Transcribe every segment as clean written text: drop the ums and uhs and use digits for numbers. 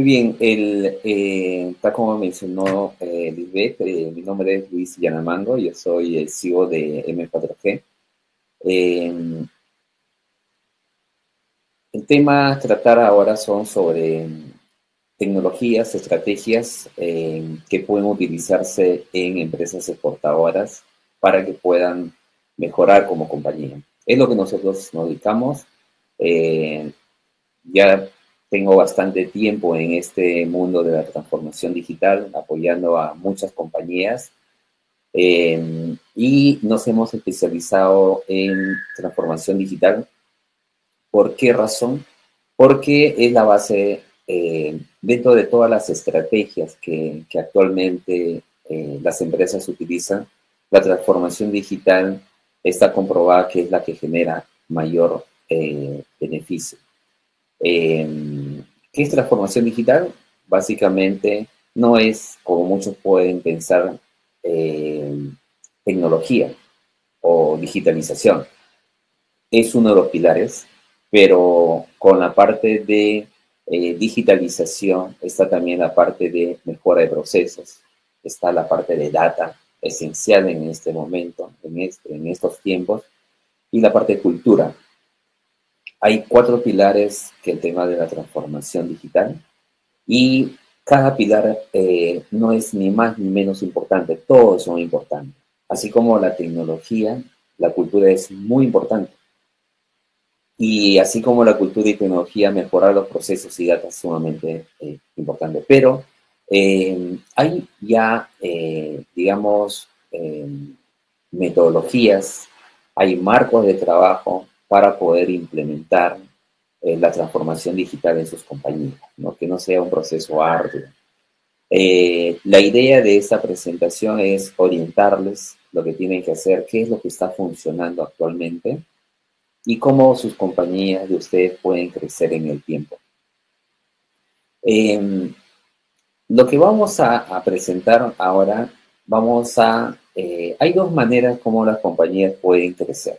Muy bien, tal como mencionó Lisbeth, mi nombre es Luis Yanamango, yo soy el CEO de M4G. El tema a tratar ahora son sobre tecnologías, estrategias que pueden utilizarse en empresas exportadoras para que puedan mejorar como compañía. Es lo que nosotros nos dedicamos. Ya tengo bastante tiempo en este mundo de la transformación digital, apoyando a muchas compañías y nos hemos especializado en transformación digital. ¿Por qué razón? Porque es la base dentro de todas las estrategias que actualmente las empresas utilizan. La transformación digital está comprobada que es la que genera mayor beneficio. ¿Qué es transformación digital? Básicamente no es, como muchos pueden pensar, tecnología o digitalización. Es uno de los pilares, pero con la parte de digitalización está también la parte de mejora de procesos, está la parte de data, esencial en este momento, en estos tiempos, y la parte de cultura. Hay 4 pilares que el tema de la transformación digital y cada pilar no es ni más ni menos importante, todos son importantes. Así como la tecnología, la cultura es muy importante. Y así como la cultura y tecnología, mejorar los procesos y data es sumamente importante. Pero hay ya, digamos, metodologías, hay marcos de trabajo para poder implementar la transformación digital en sus compañías, ¿no? Que no sea un proceso arduo. La idea de esta presentación es orientarles lo que tienen que hacer, qué es lo que está funcionando actualmente y cómo sus compañías de ustedes pueden crecer en el tiempo. Lo que vamos a presentar ahora, hay 2 maneras como las compañías pueden crecer.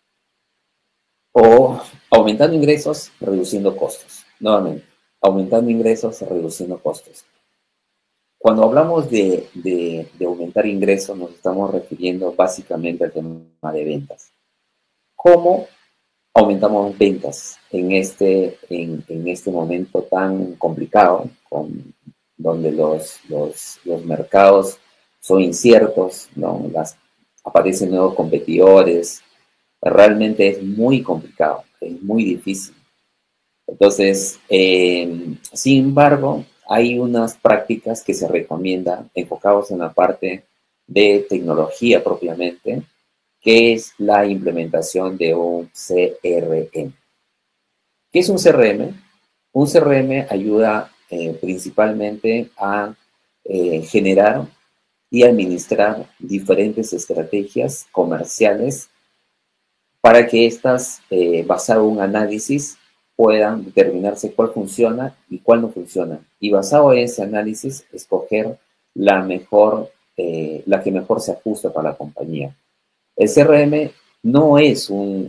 O aumentando ingresos, reduciendo costos. Nuevamente, aumentando ingresos, reduciendo costos. Cuando hablamos de aumentar ingresos, nos estamos refiriendo básicamente al tema de ventas. ¿Cómo aumentamos ventas en este momento tan complicado, donde los mercados son inciertos, ¿no? Aparecen nuevos competidores? Realmente es muy complicado, es muy difícil. Entonces, sin embargo, hay unas prácticas que se recomiendan enfocados en la parte de tecnología propiamente, que es la implementación de un CRM. ¿Qué es un CRM? Un CRM ayuda principalmente a generar y administrar diferentes estrategias comerciales para que estas, basado en un análisis, puedan determinarse cuál funciona y cuál no funciona. Y basado en ese análisis, escoger la que mejor se ajusta para la compañía. El CRM no es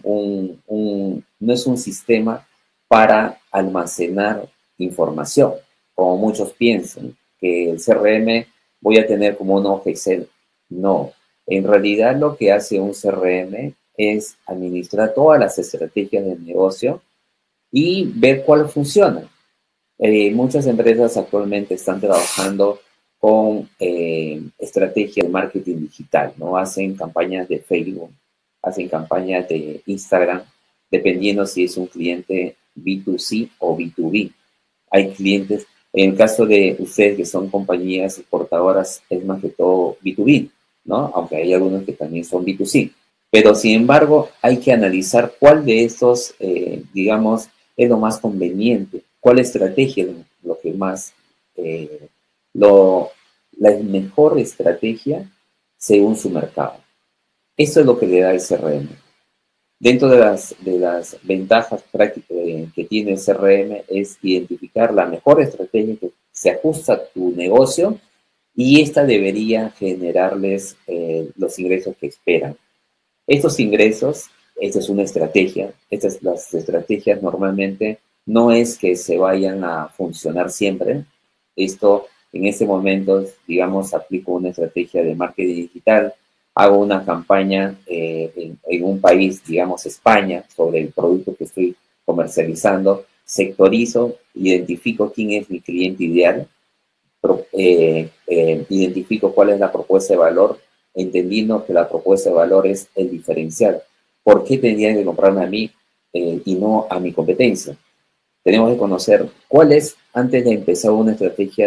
no es un sistema para almacenar información, como muchos piensan, que el CRM voy a tener como un hoja Excel. No, en realidad lo que hace un CRM es administrar todas las estrategias del negocio y ver cuál funciona. Muchas empresas actualmente están trabajando con estrategias de marketing digital, ¿no? Hacen campañas de Facebook, hacen campañas de Instagram, dependiendo si es un cliente B2C o B2B. Hay clientes, en el caso de ustedes que son compañías exportadoras, es más que todo B2B, ¿no? Aunque hay algunos que también son B2C. Pero, sin embargo, hay que analizar cuál de estos, digamos, es lo más conveniente, cuál estrategia es lo que más, la mejor estrategia según su mercado. Eso es lo que le da el CRM. Dentro de las ventajas prácticas que tiene el CRM es identificar la mejor estrategia que se ajusta a tu negocio y esta debería generarles los ingresos que esperan. Estos ingresos, esta es una estrategia, las estrategias normalmente no es que se vayan a funcionar siempre. Esto, en este momento, digamos, aplico una estrategia de marketing digital, hago una campaña en un país, digamos, España, sobre el producto que estoy comercializando, sectorizo, identifico quién es mi cliente ideal, identifico cuál es la propuesta de valor, entendiendo que la propuesta de valor es el diferencial. ¿Por qué tendrían que comprarme a mí y no a mi competencia? Tenemos que conocer cuál es, antes de empezar una estrategia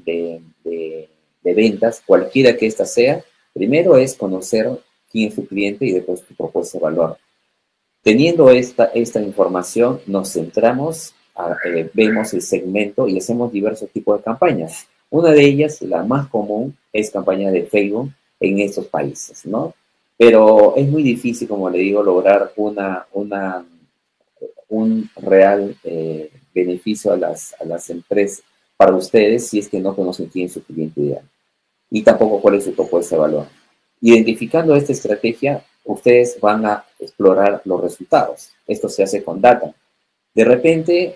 de ventas, cualquiera que ésta sea, primero es conocer quién es tu cliente y después tu propuesta de valor. Teniendo esta información, nos centramos, vemos el segmento y hacemos diversos tipos de campañas. Una de ellas, la más común, es campaña de Facebook en estos países, ¿no? Pero es muy difícil, como le digo, lograr un real beneficio a las empresas para ustedes si es que no conocen quién es su cliente ideal y tampoco cuál es su propuesta de valor. Identificando esta estrategia, ustedes van a explorar los resultados. Esto se hace con data. De repente,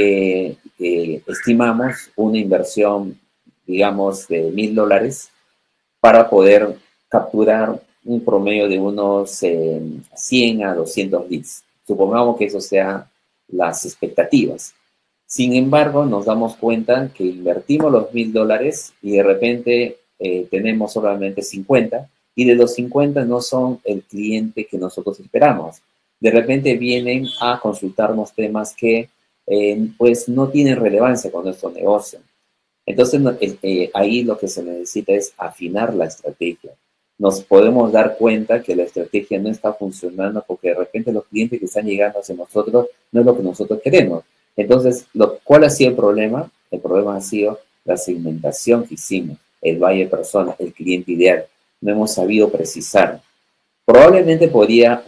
estimamos una inversión, digamos, de $1,000 para poder capturar un promedio de unos 100 a 200 leads. Supongamos que eso sea las expectativas. Sin embargo, nos damos cuenta que invertimos los $1,000 y de repente tenemos solamente 50 y de los 50 no son el cliente que nosotros esperamos. De repente vienen a consultarnos temas que pues no tienen relevancia con nuestro negocio. Entonces, ahí lo que se necesita es afinar la estrategia. Nos podemos dar cuenta que la estrategia no está funcionando porque de repente los clientes que están llegando hacia nosotros no es lo que nosotros queremos. Entonces, ¿cuál ha sido el problema? El problema ha sido la segmentación que hicimos, el buyer persona, el cliente ideal. No hemos sabido precisar. Probablemente podría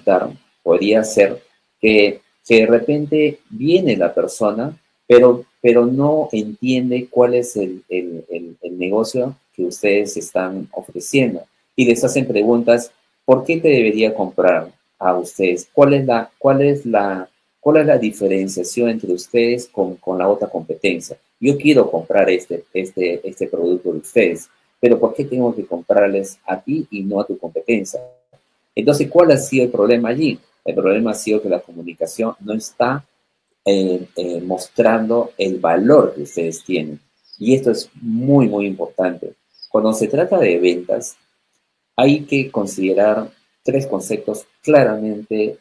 ser que de repente viene la persona, pero no entiende cuál es el negocio que ustedes están ofreciendo. Y les hacen preguntas, ¿por qué te debería comprar a ustedes? ¿Cuál es la diferenciación entre ustedes con la otra competencia? Yo quiero comprar este producto de ustedes, pero ¿por qué tengo que comprarles a ti y no a tu competencia? Entonces, ¿cuál ha sido el problema allí? El problema ha sido que la comunicación no está mostrando el valor que ustedes tienen. Y esto es muy, muy importante. Cuando se trata de ventas, hay que considerar tres conceptos claramente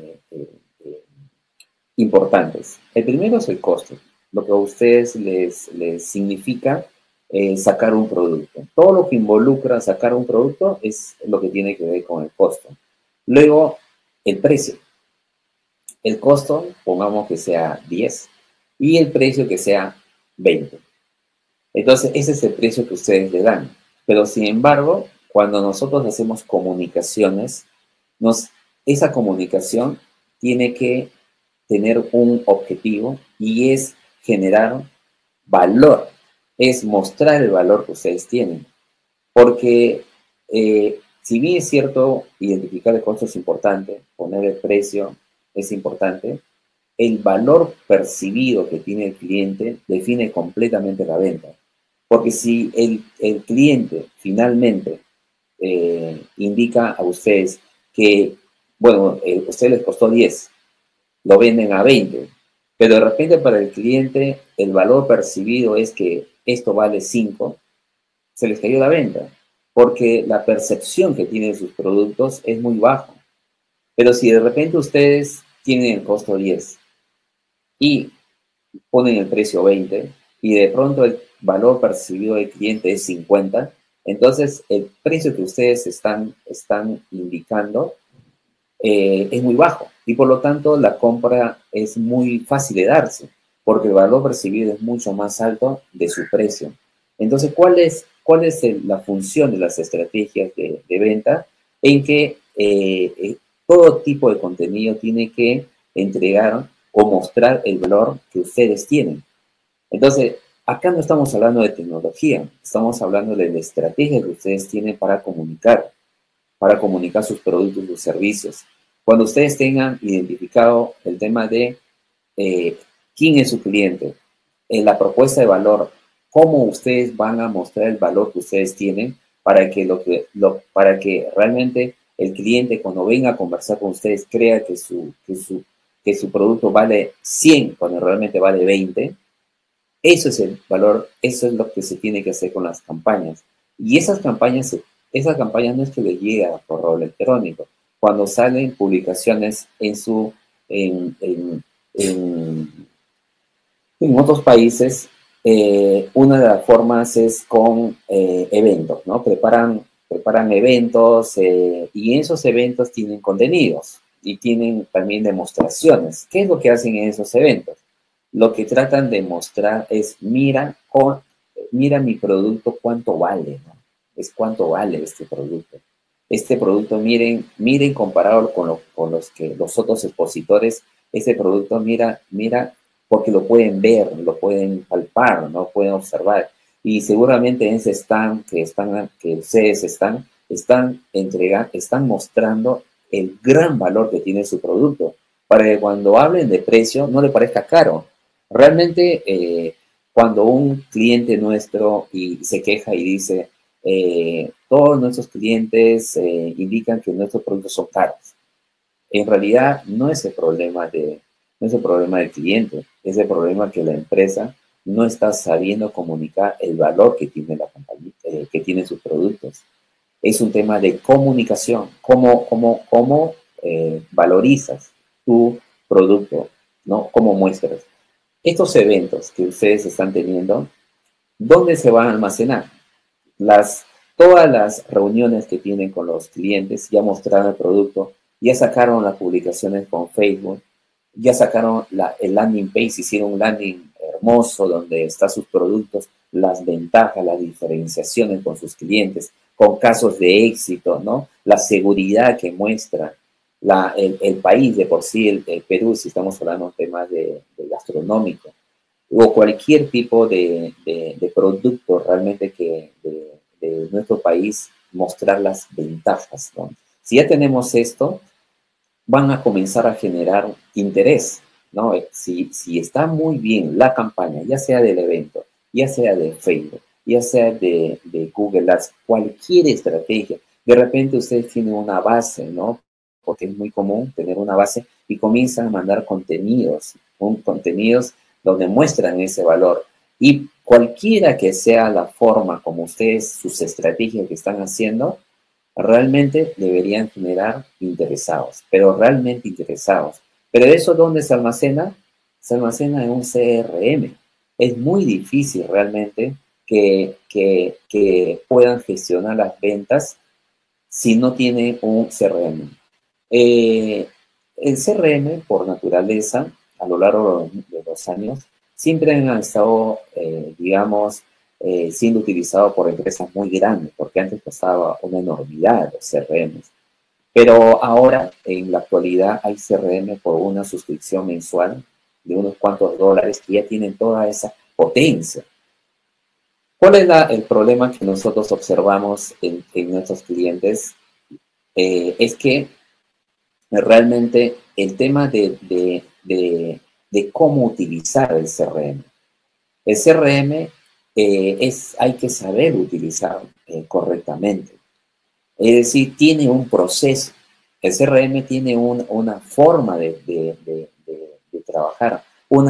importantes. El primero es el costo, lo que a ustedes les significa sacar un producto. Todo lo que involucra sacar un producto es lo que tiene que ver con el costo. Luego, el precio. El costo, pongamos que sea 10 y el precio que sea 20. Entonces, ese es el precio que ustedes le dan. Pero, sin embargo, cuando nosotros hacemos comunicaciones, esa comunicación tiene que tener un objetivo y es generar valor, es mostrar el valor que ustedes tienen. Porque si bien es cierto, identificar el costo es importante, poner el precio es importante, el valor percibido que tiene el cliente define completamente la venta. Porque si el cliente finalmente indica a ustedes que, bueno, a ustedes les costó 10, lo venden a 20, pero de repente para el cliente el valor percibido es que esto vale 5, se les cayó la venta, porque la percepción que tienen sus productos es muy bajo. Pero si de repente ustedes tienen el costo 10 y ponen el precio 20 y de pronto el valor percibido del cliente es 50, entonces el precio que ustedes están indicando es muy bajo y por lo tanto la compra es muy fácil de darse porque el valor percibido es mucho más alto de su precio. Entonces, ¿cuál es la función de las estrategias de venta? En que todo tipo de contenido tiene que entregar o mostrar el valor que ustedes tienen. Entonces, acá no estamos hablando de tecnología, estamos hablando de la estrategia que ustedes tienen para comunicar sus productos y sus servicios. Cuando ustedes tengan identificado el tema de quién es su cliente, la propuesta de valor, cómo ustedes van a mostrar el valor que ustedes tienen para que, para que realmente el cliente cuando venga a conversar con ustedes crea que su producto vale 100 cuando realmente vale 20. Eso es el valor, eso es lo que se tiene que hacer con las campañas. Y esas campañas no es que le llega por correo electrónico. Cuando salen publicaciones en otros países, una de las formas es con eventos, ¿no? Preparan eventos y en esos eventos tienen contenidos y tienen también demostraciones. ¿Qué es lo que hacen en esos eventos? Lo que tratan de mostrar es, mira mi producto, cuánto vale, ¿no? Es cuánto vale este producto. Este producto, miren comparado con los otros expositores, este producto, mira, porque lo pueden ver, lo pueden palpar, ¿no? Pueden observar. Y seguramente en ese stand que ustedes están mostrando el gran valor que tiene su producto, para que cuando hablen de precio no le parezca caro. Realmente, cuando un cliente nuestro se queja y dice, todos nuestros clientes indican que nuestros productos son caros. En realidad no es el problema no es el problema del cliente, es el problema que la empresa no está sabiendo comunicar el valor que tiene la compañía, que tienen sus productos. Es un tema de comunicación, cómo valorizas tu producto, ¿no? Cómo muestras. Estos eventos que ustedes están teniendo, ¿dónde se van a almacenar? Todas las reuniones que tienen con los clientes ya mostraron el producto, ya sacaron las publicaciones con Facebook, ya sacaron el landing page, hicieron un landing hermoso donde están sus productos, las ventajas, las diferenciaciones con sus clientes, con casos de éxito, ¿no? La seguridad que muestra el país de por sí, el Perú, si estamos hablando de temas de gastronómico, o cualquier tipo de producto realmente de nuestro país, mostrar las ventajas, ¿no? Si ya tenemos esto, van a comenzar a generar interés, ¿no? Si está muy bien la campaña, ya sea del evento, ya sea de Facebook, ya sea de Google Ads, cualquier estrategia, de repente ustedes tienen una base, ¿no? Porque es muy común tener una base y comienzan a mandar contenidos donde muestran ese valor. Y cualquiera que sea la forma como ustedes, sus estrategias que están haciendo, realmente deberían generar interesados, pero realmente interesados. Pero eso, ¿dónde se almacena? Se almacena en un CRM. Es muy difícil realmente que puedan gestionar las ventas si no tiene un CRM. El CRM, por naturaleza, a lo largo de los años, siempre han estado, digamos, siendo utilizado por empresas muy grandes, porque antes costaba una enormidad los CRMs. Pero ahora, en la actualidad, hay CRM por una suscripción mensual de unos cuantos dólares que ya tienen toda esa potencia. ¿Cuál es el problema que nosotros observamos en nuestros clientes? Es que realmente el tema de cómo utilizar el CRM. El CRM hay que saber utilizar correctamente. Es decir, tiene un proceso. El CRM tiene una forma de trabajar.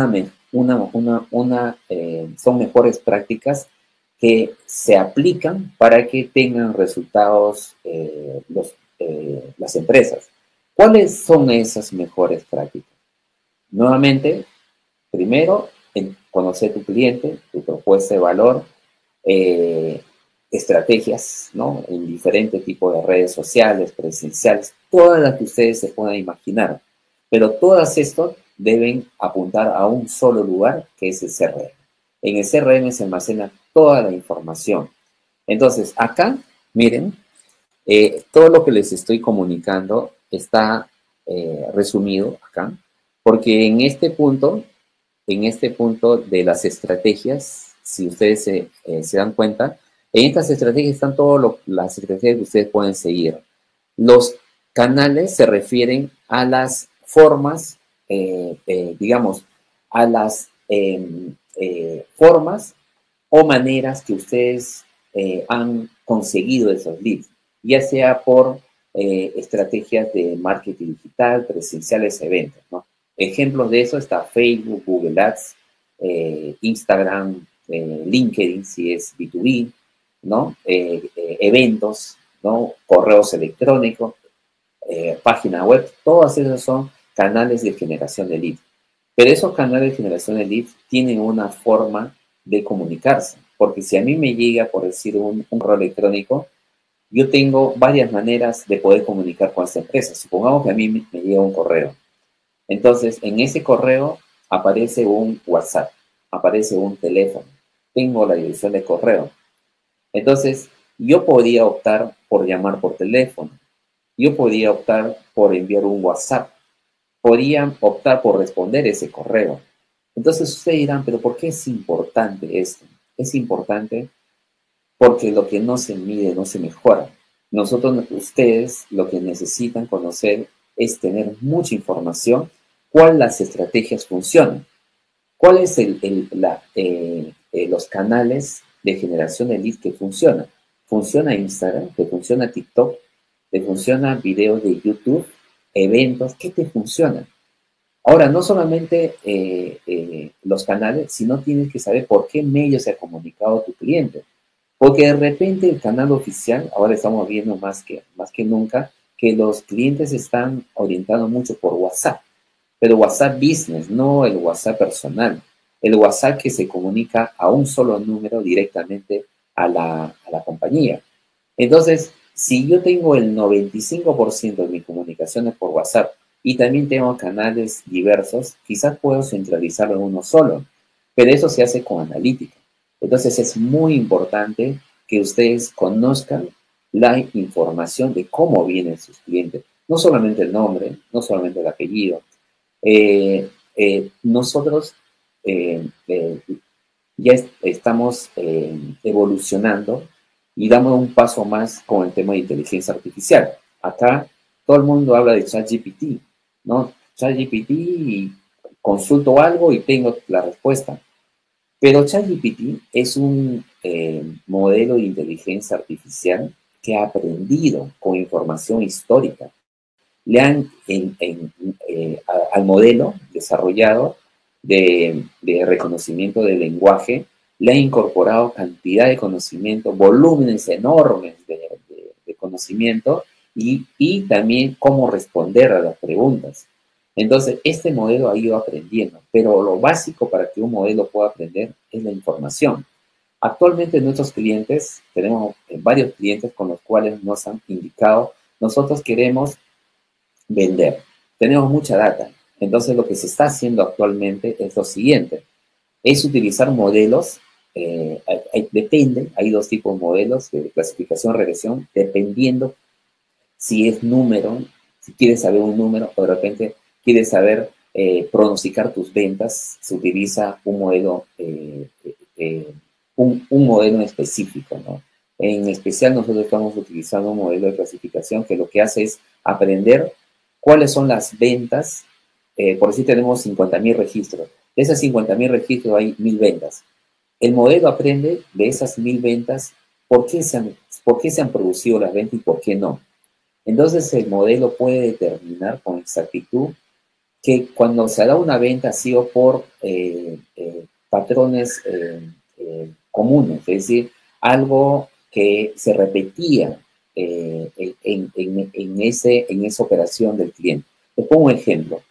Son mejores prácticas que se aplican para que tengan resultados las empresas. ¿Cuáles son esas mejores prácticas? Nuevamente, primero, conocer tu cliente, tu propuesta de valor, estrategias, ¿no? En diferentes tipos de redes sociales, presenciales, todas las que ustedes se puedan imaginar. Pero todas estas deben apuntar a un solo lugar, que es el CRM. En el CRM se almacena toda la información. Entonces, acá, miren, todo lo que les estoy comunicando está resumido acá, porque en este punto de las estrategias, si ustedes se dan cuenta, en estas estrategias están todas las estrategias que ustedes pueden seguir. Los canales se refieren a las formas, digamos, a las formas o maneras que ustedes han conseguido esos leads, ya sea por estrategias de marketing digital, presenciales, eventos, ¿no? Ejemplos de eso está Facebook, Google Ads, Instagram, LinkedIn, si es B2B, ¿no? Eventos, ¿no? Correos electrónicos, página web, todos esos son canales de generación de leads. Pero esos canales de generación de leads tienen una forma de comunicarse, porque si a mí me llega, por decir, un correo electrónico, yo tengo varias maneras de poder comunicar con esta empresa. Supongamos que a mí me llega un correo. Entonces, en ese correo aparece un WhatsApp, aparece un teléfono, tengo la dirección de correo. Entonces, yo podría optar por llamar por teléfono, yo podría optar por enviar un WhatsApp, podría optar por responder ese correo. Entonces, ustedes dirán, pero ¿por qué es importante esto? Es importante porque lo que no se mide no se mejora. Nosotros, ustedes, lo que necesitan conocer es tener mucha información, cuáles las estrategias funcionan, cuáles los canales de generación de lead que funcionan. ¿Funciona Instagram? ¿Te funciona TikTok? ¿Te funciona videos de YouTube? ¿Eventos? ¿Qué te funciona? Ahora, no solamente los canales, sino tienes que saber por qué medio se ha comunicado tu cliente. Porque de repente el canal oficial, ahora estamos viendo más que nunca, que los clientes están orientando mucho por WhatsApp, pero WhatsApp Business, no el WhatsApp personal. El WhatsApp que se comunica a un solo número directamente a la compañía. Entonces, si yo tengo el 95% de mis comunicaciones por WhatsApp y también tengo canales diversos, quizás puedo centralizarlo en uno solo, pero eso se hace con analítica. Entonces, es muy importante que ustedes conozcan la información de cómo vienen sus clientes. No solamente el nombre, no solamente el apellido. Nosotros ya estamos evolucionando y damos un paso más con el tema de inteligencia artificial. Acá todo el mundo habla de ChatGPT, ¿no? ChatGPT y consulto algo y tengo la respuesta. Pero ChatGPT es un modelo de inteligencia artificial que ha aprendido con información histórica. Le han, al modelo desarrollado de reconocimiento del lenguaje, le ha incorporado cantidad de conocimiento, volúmenes enormes de conocimiento y también cómo responder a las preguntas. Entonces, este modelo ha ido aprendiendo, pero lo básico para que un modelo pueda aprender es la información. Actualmente nuestros clientes, tenemos varios clientes con los cuales nos han indicado, nosotros queremos vender, tenemos mucha data. Entonces, lo que se está haciendo actualmente es lo siguiente, es utilizar modelos, depende, hay dos tipos de modelos de clasificación, regresión, dependiendo si es número, si quieres saber un número o de repente quieres saber pronosticar tus ventas, se utiliza un modelo, un modelo específico, ¿no? En especial nosotros estamos utilizando un modelo de clasificación que lo que hace es aprender cuáles son las ventas, por decir tenemos 50.000 registros, de esas 50.000 registros hay 1.000 ventas. El modelo aprende de esas 1.000 ventas por qué se han producido las ventas y por qué no. Entonces el modelo puede determinar con exactitud que cuando se da una venta ha sido por patrones comunes, es decir, algo que se repetía en esa operación del cliente. Te pongo un ejemplo.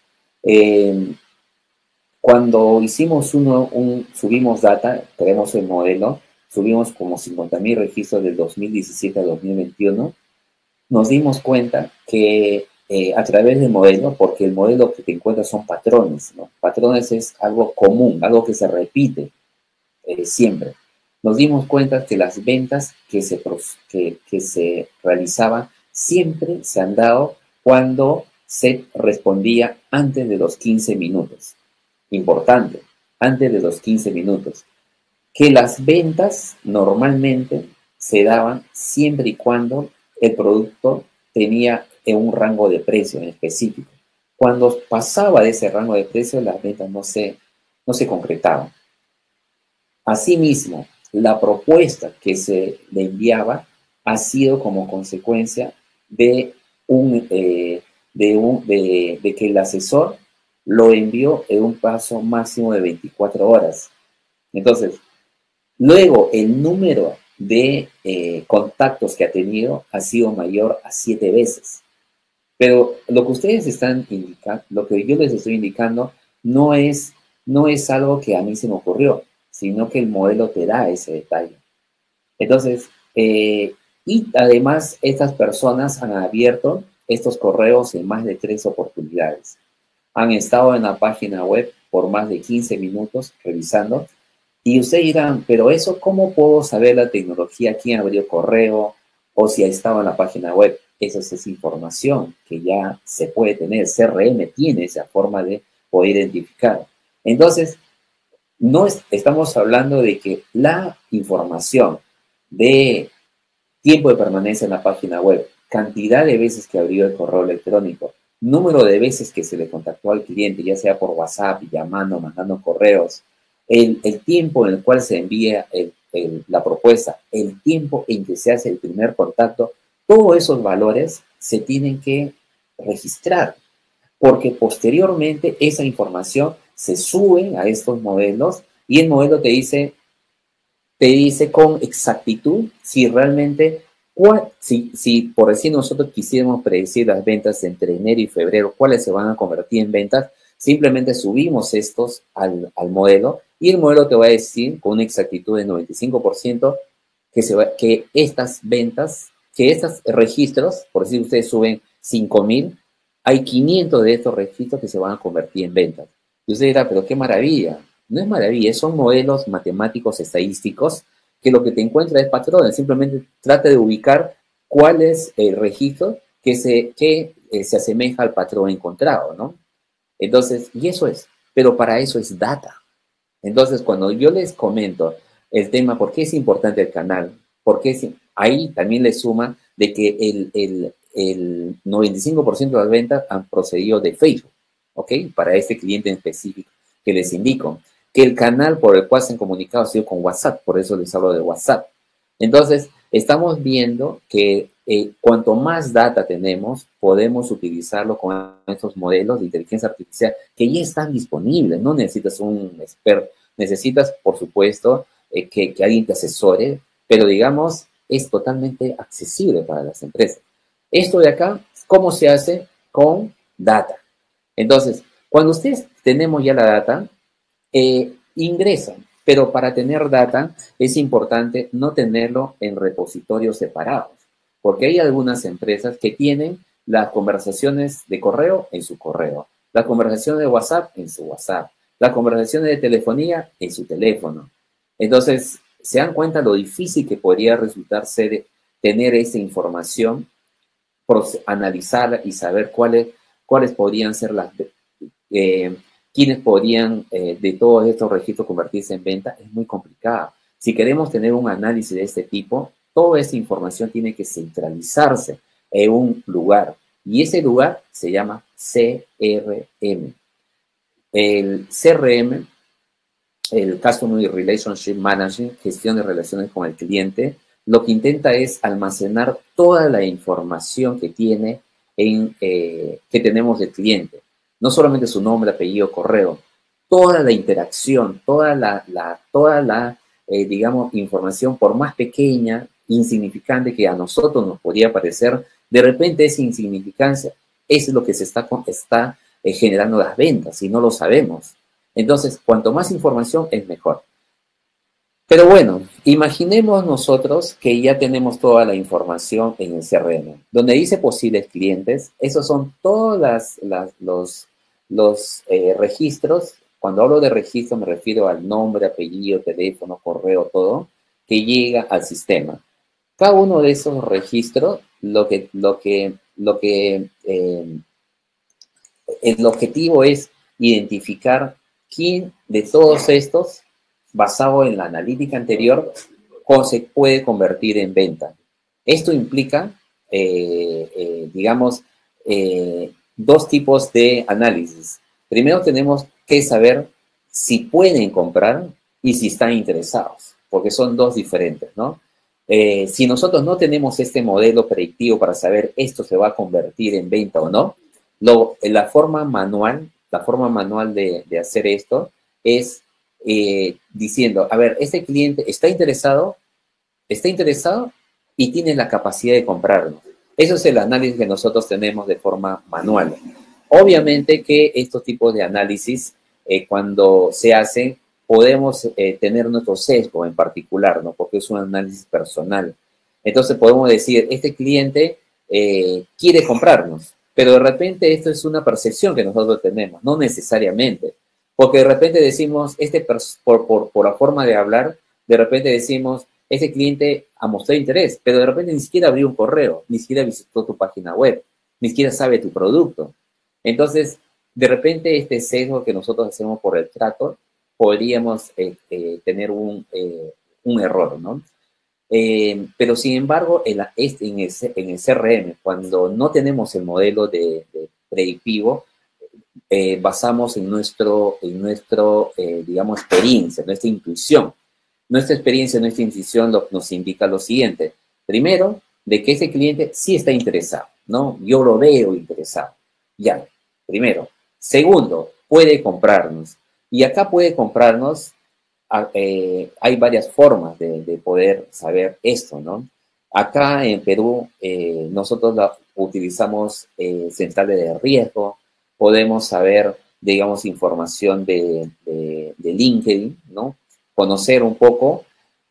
Cuando hicimos subimos data, tenemos el modelo, subimos como 50.000 registros del 2017 a 2021, nos dimos cuenta que a través del modelo, porque el modelo que te encuentras son patrones, ¿no? Patrones es algo común, algo que se repite siempre. Nos dimos cuenta que las ventas que se realizaban siempre se han dado cuando se respondía antes de los 15 minutos. Importante, antes de los 15 minutos. Que las ventas normalmente se daban siempre y cuando el producto tenía un rango de precio en específico. Cuando pasaba de ese rango de precio, las ventas no se no se concretaban. Asimismo, la propuesta que se le enviaba ha sido como consecuencia de, de que el asesor lo envió en un plazo máximo de 24 horas. Entonces, luego el número de contactos que ha tenido ha sido mayor a 7 veces. Pero lo que ustedes están indicando, lo que yo les estoy indicando, no es algo que a mí se me ocurrió, sino que el modelo te da ese detalle. Entonces, y además estas personas han abierto estos correos en más de 3 oportunidades. Han estado en la página web por más de 15 minutos revisando. Y ustedes dirán, pero eso, ¿cómo puedo saber la tecnología? ¿Quién abrió correo? O si ha estado en la página web. Esa es información que ya se puede tener. CRM tiene esa forma de poder identificar. Entonces, no estamos hablando de que la información de tiempo de permanencia en la página web, cantidad de veces que abrió el correo electrónico, número de veces que se le contactó al cliente, ya sea por WhatsApp, llamando, mandando correos, el tiempo en el cual se envía la propuesta, el tiempo en que se hace el primer contacto, todos esos valores se tienen que registrar, porque posteriormente esa información se sube a estos modelos y el modelo te dice con exactitud si realmente, si por decir nosotros quisiéramos predecir las ventas entre enero y febrero, cuáles se van a convertir en ventas, simplemente subimos estos al modelo y el modelo te va a decir con una exactitud de 95% que estas ventas, que estos registros, por decir ustedes suben 5,000, hay 500 de estos registros que se van a convertir en ventas. Y usted dirá, pero qué maravilla. No es maravilla, son modelos matemáticos estadísticos que lo que te encuentra es patrones. Simplemente trata de ubicar cuál es el registro que se asemeja al patrón encontrado, ¿no? Entonces, y eso es, pero para eso es data. Entonces, cuando yo les comento el tema, ¿por qué es importante el canal? Porque ahí también le suma de que el 95% de las ventas han procedido de Facebook, ¿ok? Para este cliente en específico que les indico. Que el canal por el cual se han comunicado ha sido con WhatsApp, por eso les hablo de WhatsApp. Entonces, estamos viendo que cuanto más data tenemos, podemos utilizarlo con estos modelos de inteligencia artificial que ya están disponibles. No necesitas un experto, necesitas, por supuesto, que alguien te asesore, pero digamos, es totalmente accesible para las empresas. Esto de acá, ¿cómo se hace? Con data. Entonces, cuando ustedes tenemos ya la data, ingresan, pero para tener data es importante no tenerlo en repositorios separados, porque hay algunas empresas que tienen las conversaciones de correo en su correo, las conversaciones de WhatsApp en su WhatsApp, las conversaciones de telefonía en su teléfono. Entonces, se dan cuenta lo difícil que podría resultar ser tener esa información, analizarla y saber cuáles podrían ser las quiénes podrían de todos estos registros convertirse en venta, es muy complicado. Si queremos tener un análisis de este tipo, toda esa información tiene que centralizarse en un lugar. Y ese lugar se llama CRM. El CRM, el Customer Relationship Management, gestión de relaciones con el cliente, lo que intenta es almacenar toda la información que tiene que tenemos del cliente. No solamente su nombre, apellido, correo, toda la interacción, toda la digamos, información, por más pequeña, insignificante que a nosotros nos podría parecer, de repente esa insignificancia es lo que se está generando las ventas y no lo sabemos. Entonces, cuanto más información es mejor. Pero bueno, imaginemos nosotros que ya tenemos toda la información en el CRM. Donde dice posibles clientes, esos son todos los registros. Cuando hablo de registro me refiero al nombre, apellido, teléfono, correo, todo, que llega al sistema. Cada uno de esos registros, el objetivo es identificar quién de todos estos, basado en la analítica anterior, se puede convertir en venta. Esto implica, digamos, dos tipos de análisis. Primero tenemos que saber si pueden comprar y si están interesados, porque son dos diferentes, ¿no? Si nosotros no tenemos este modelo predictivo para saber esto se va a convertir en venta o no, la forma manual de hacer esto es diciendo, a ver, este cliente está interesado y tiene la capacidad de comprarnos. Eso es el análisis que nosotros tenemos de forma manual. Obviamente que estos tipos de análisis, cuando se hacen, podemos tener nuestro sesgo en particular, ¿no? Porque es un análisis personal. Entonces podemos decir, este cliente quiere comprarnos, pero de repente esto es una percepción que nosotros tenemos, no necesariamente. Porque de repente decimos, por la forma de hablar, de repente decimos, ese cliente ha mostrado interés, pero de repente ni siquiera abrió un correo, ni siquiera visitó tu página web, ni siquiera sabe tu producto. Entonces, de repente este sesgo que nosotros hacemos por el trato, podríamos tener un error, ¿no? Pero sin embargo, en el CRM, cuando no tenemos el modelo de predictivo, basamos en digamos, experiencia, nuestra intuición. Nuestra experiencia, nuestra intuición nos indica lo siguiente. Primero, de que ese cliente sí está interesado, ¿no? Yo lo veo interesado. Ya, primero. Segundo, puede comprarnos. Y acá puede comprarnos, hay varias formas de poder saber esto, ¿no? Acá en Perú, nosotros utilizamos centrales de riesgo, podemos saber, digamos, información de LinkedIn, ¿no? Conocer un poco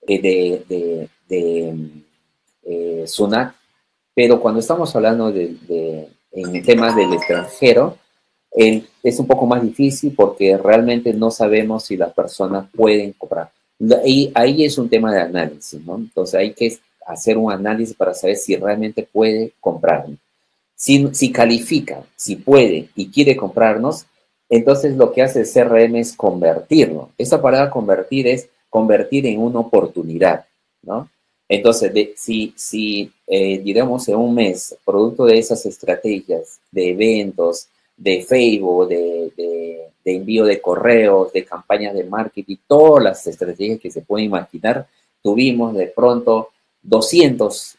SUNAT, pero cuando estamos hablando en temas del extranjero, es un poco más difícil porque realmente no sabemos si las personas pueden comprar. Ahí es un tema de análisis, ¿no? Entonces hay que hacer un análisis para saber si realmente puede comprarnos. Si califica, si puede y quiere comprarnos, entonces lo que hace el CRM es convertirlo. Esa palabra convertir es convertir en una oportunidad, ¿no? Entonces, digamos en un mes, producto de esas estrategias de eventos, de Facebook, de envío de correos, de campañas de marketing, todas las estrategias que se pueden imaginar, tuvimos de pronto 200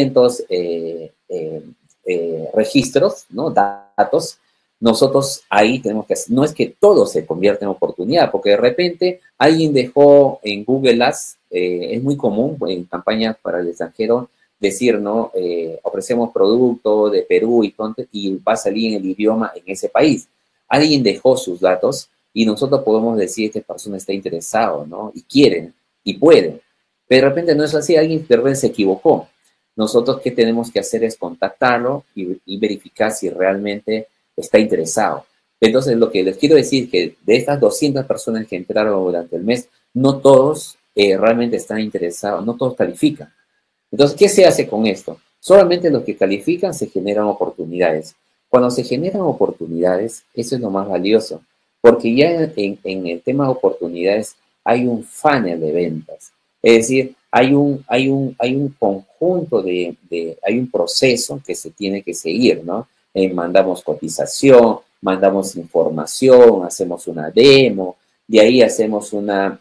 registros, ¿no? Datos. Nosotros ahí tenemos que hacer, no es que todo se convierta en oportunidad, porque de repente alguien dejó en Google Ads, es muy común en campañas para el extranjero decir, ¿no? Ofrecemos producto de Perú y va a salir en el idioma en ese país. Alguien dejó sus datos y nosotros podemos decir que esta persona está interesado, ¿no? Y quiere y puede. Pero de repente no es así, alguien de repente se equivocó. Nosotros qué tenemos que hacer es contactarlo y verificar si realmente está interesado. Entonces, lo que les quiero decir es que de estas 200 personas que entraron durante el mes, no todos realmente están interesados, no todos califican. Entonces, ¿qué se hace con esto? Solamente los que califican se generan oportunidades. Cuando se generan oportunidades, eso es lo más valioso, porque ya en el tema de oportunidades hay un funnel de ventas. Es decir, hay un conjunto hay un proceso que se tiene que seguir, ¿no? Mandamos cotización, mandamos información, hacemos una demo, de ahí hacemos una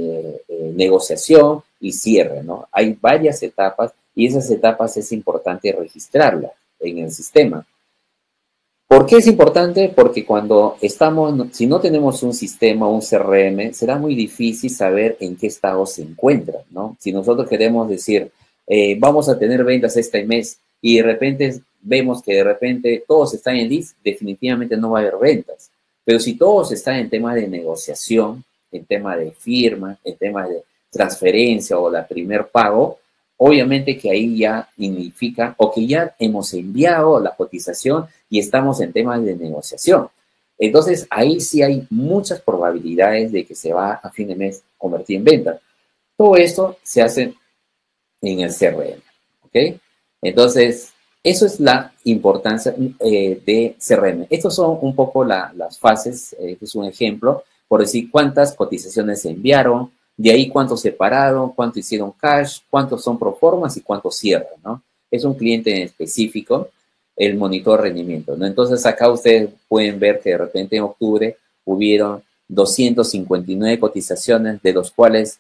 negociación y cierre, ¿no? Hay varias etapas y esas etapas es importante registrarlas en el sistema. ¿Por qué es importante? Porque si no tenemos un sistema, un CRM, será muy difícil saber en qué estado se encuentra, ¿no? Si nosotros queremos decir, vamos a tener ventas este mes y de repente vemos que de repente todos están en leads, definitivamente no va a haber ventas. Pero si todos están en temas de negociación, en tema de firma, en tema de transferencia o la primer pago, obviamente que ahí ya significa o que ya hemos enviado la cotización y estamos en temas de negociación. Entonces, ahí sí hay muchas probabilidades de que se va a fin de mes convertir en venta. Todo esto se hace en el CRM, ¿ok? Entonces, eso es la importancia de CRM. Estos son un poco las fases, este es un ejemplo, por decir cuántas cotizaciones se enviaron, de ahí cuántos separaron, cuánto hicieron cash, cuántos son proformas y cuántos cierran, ¿no? Es un cliente en específico, el monitor de rendimiento, ¿no? Entonces acá ustedes pueden ver que de repente en octubre hubieron 259 cotizaciones, de los cuales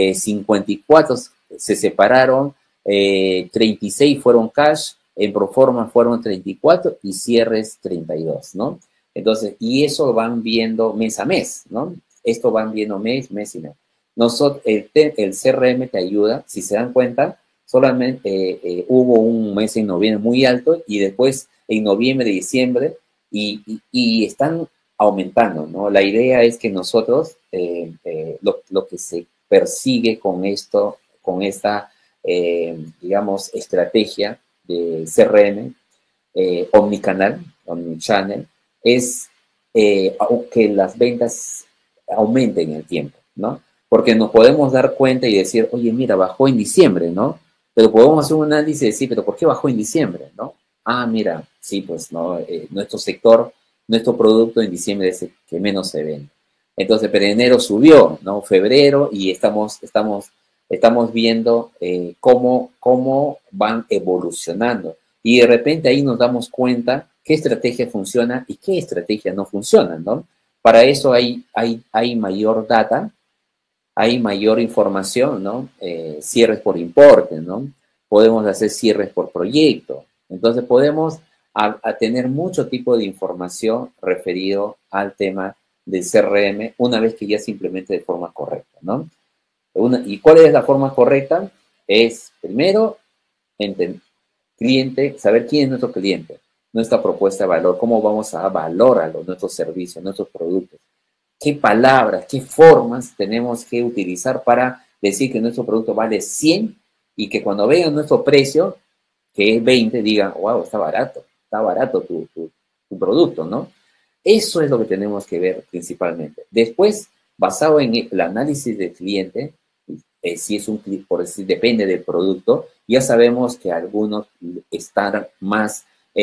54 se separaron, 36 fueron cash, en proforma fueron 34 y cierres 32, ¿no? Entonces, y eso van viendo mes a mes, ¿no? Esto van viendo mes y mes. Nosotros, el CRM te ayuda, si se dan cuenta, solamente hubo un mes en noviembre muy alto y después en noviembre, diciembre, y están aumentando, ¿no? La idea es que nosotros, lo que se persigue con esto, con esta, digamos, estrategia de CRM, omnicanal, omnichannel, es que las ventas aumenten en el tiempo, ¿no? Porque nos podemos dar cuenta y decir, oye, mira, bajó en diciembre, ¿no? Pero podemos hacer un análisis y decir, pero ¿por qué bajó en diciembre, no? Ah, mira, sí, pues, ¿no? Nuestro sector, nuestro producto en diciembre es el que menos se vende. Entonces, pero enero subió, ¿no? Febrero, y estamos viendo cómo van evolucionando. Y de repente ahí nos damos cuenta qué estrategia funciona y qué estrategia no funciona, ¿no? Para eso hay mayor data, hay mayor información, ¿no? Cierres por importe, ¿no? Podemos hacer cierres por proyecto. Entonces podemos a tener mucho tipo de información referido al tema del CRM una vez que ya se implemente de forma correcta, ¿no? ¿Y cuál es la forma correcta? Es, primero, cliente, saber quién es nuestro cliente, nuestra propuesta de valor, cómo vamos a valorar nuestros servicios, nuestros productos, qué palabras, qué formas tenemos que utilizar para decir que nuestro producto vale 100 y que cuando vean nuestro precio, que es 20, digan, wow, está barato tu producto, ¿no? Eso es lo que tenemos que ver principalmente. Después, basado en el análisis del cliente, si es por decir, depende del producto, ya sabemos que algunos están más,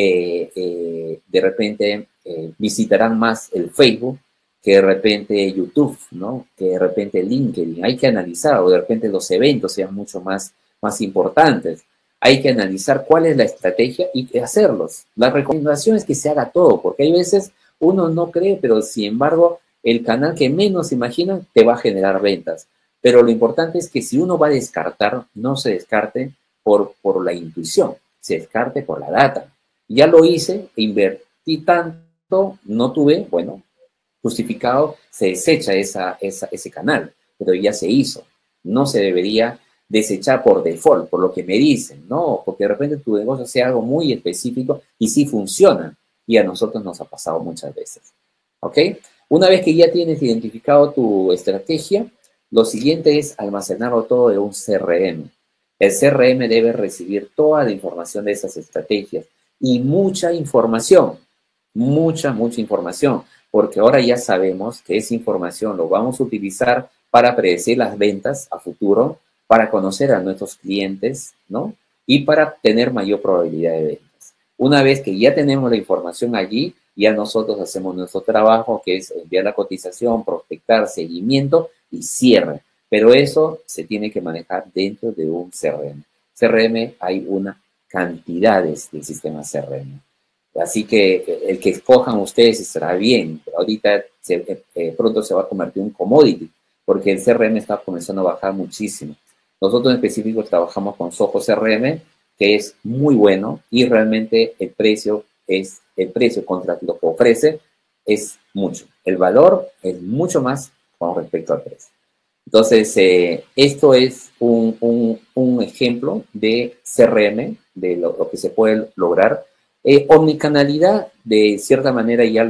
de repente, visitarán más el Facebook que de repente YouTube, ¿no? Que de repente LinkedIn. Hay que analizar, o de repente los eventos sean mucho más importantes. Hay que analizar cuál es la estrategia y hacerlos. La recomendación es que se haga todo, porque hay veces uno no cree, pero sin embargo, el canal que menos imaginan te va a generar ventas. Pero lo importante es que si uno va a descartar, no se descarte por la intuición, se descarte por la data. Ya lo hice, invertí tanto, no tuve, bueno, justificado, se desecha ese canal, pero ya se hizo. No se debería desechar por default, por lo que me dicen, no, porque de repente tu negocio sea algo muy específico y sí funciona, y a nosotros nos ha pasado muchas veces. ¿Ok? Una vez que ya tienes identificado tu estrategia, lo siguiente es almacenarlo todo en un CRM. El CRM debe recibir toda la información de esas estrategias y mucha información, mucha información, porque ahora ya sabemos que esa información lo vamos a utilizar para predecir las ventas a futuro, para conocer a nuestros clientes, ¿no? Y para tener mayor probabilidad de ventas. Una vez que ya tenemos la información allí, ya nosotros hacemos nuestro trabajo, que es enviar la cotización, prospectar, seguimiento y cierre. Pero eso se tiene que manejar dentro de un CRM. CRM hay una cantidad de sistemas CRM. Así que el que escojan ustedes estará bien. Pero ahorita pronto se va a convertir en un commodity, porque el CRM está comenzando a bajar muchísimo. Nosotros en específico trabajamos con Zoho CRM, que es muy bueno y realmente el precio contra lo que ofrece es mucho. El valor es mucho más con respecto al precio. Entonces, esto es un ejemplo de CRM, de lo que se puede lograr. Omnicanalidad, de cierta manera ya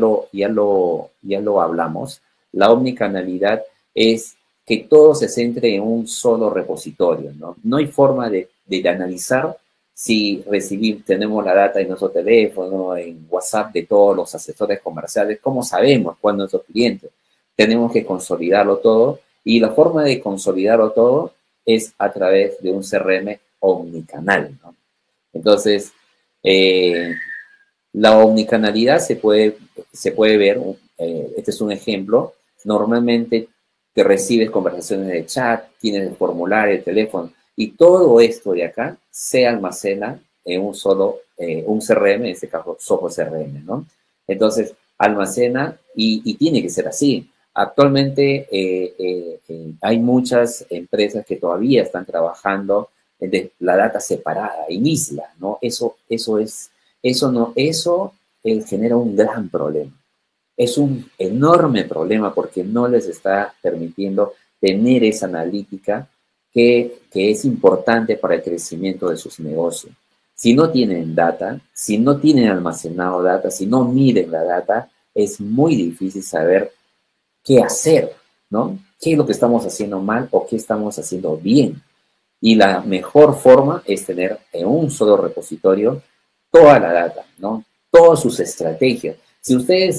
lo hablamos. La omnicanalidad es que todo se centre en un solo repositorio, ¿no? No hay forma de analizar si tenemos la data en nuestro teléfono, en WhatsApp de todos los asesores comerciales. ¿Cómo sabemos cuál es nuestro cliente? Tenemos que consolidarlo todo, y la forma de consolidarlo todo es a través de un CRM omnicanal, ¿no? Entonces, la omnicanalidad se puede ver, este es un ejemplo. Normalmente te recibes conversaciones de chat, tienes el formulario, el teléfono, y todo esto de acá se almacena en un CRM, en este caso Zoho CRM, ¿no? Entonces, almacena y tiene que ser así. Actualmente hay muchas empresas que todavía están trabajando de la data separada, en isla, ¿no? Eso genera un gran problema. Es un enorme problema porque no les está permitiendo tener esa analítica que es importante para el crecimiento de sus negocios. Si no tienen data, si no tienen almacenado data, si no miden la data, es muy difícil saber qué hacer, ¿no? ¿Qué es lo que estamos haciendo mal o qué estamos haciendo bien? Y la mejor forma es tener en un solo repositorio toda la data, ¿no? Todas sus estrategias. Si ustedes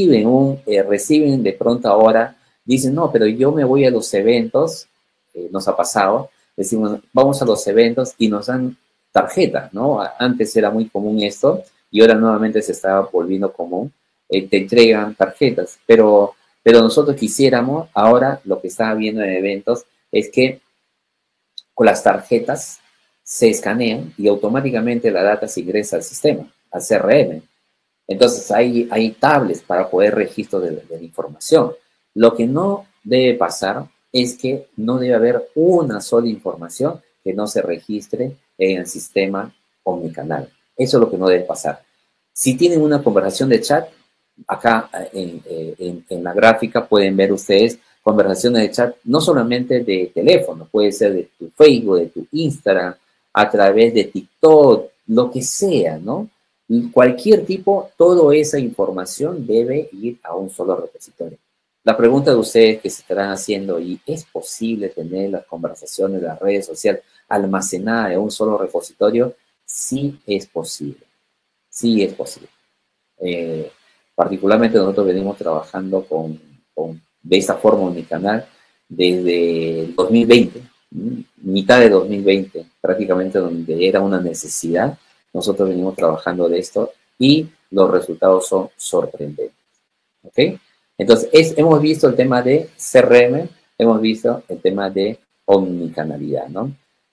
reciben de pronto ahora, dicen, no, pero yo me voy a los eventos, nos ha pasado, decimos, vamos a los eventos y nos dan tarjetas, ¿no? Antes era muy común esto y ahora nuevamente se está volviendo común. Te entregan tarjetas, pero nosotros quisiéramos, ahora lo que está viendo en eventos es que con las tarjetas se escanean y automáticamente la data se ingresa al sistema, al CRM. Entonces hay tablets para poder registro de la información. Lo que no debe pasar es que no debe haber una sola información que no se registre en el sistema omnicanal. Eso es lo que no debe pasar. Si tienen una conversación de chat, acá en la gráfica pueden ver ustedes conversaciones de chat, no solamente de teléfono, puede ser de tu Facebook, de tu Instagram, a través de TikTok, lo que sea, ¿no? Cualquier tipo, toda esa información debe ir a un solo repositorio. La pregunta de ustedes que se estarán haciendo, ¿y es posible tener las conversaciones de las redes sociales almacenadas en un solo repositorio? Sí es posible, sí es posible. Particularmente nosotros venimos trabajando de esta forma en mi canal desde el 2020, mitad de 2020, prácticamente donde era una necesidad. Nosotros venimos trabajando de esto y los resultados son sorprendentes. ¿Ok? Entonces, hemos visto el tema de CRM, hemos visto el tema de omnicanalidad, ¿no?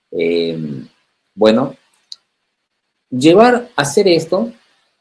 Bueno, a hacer esto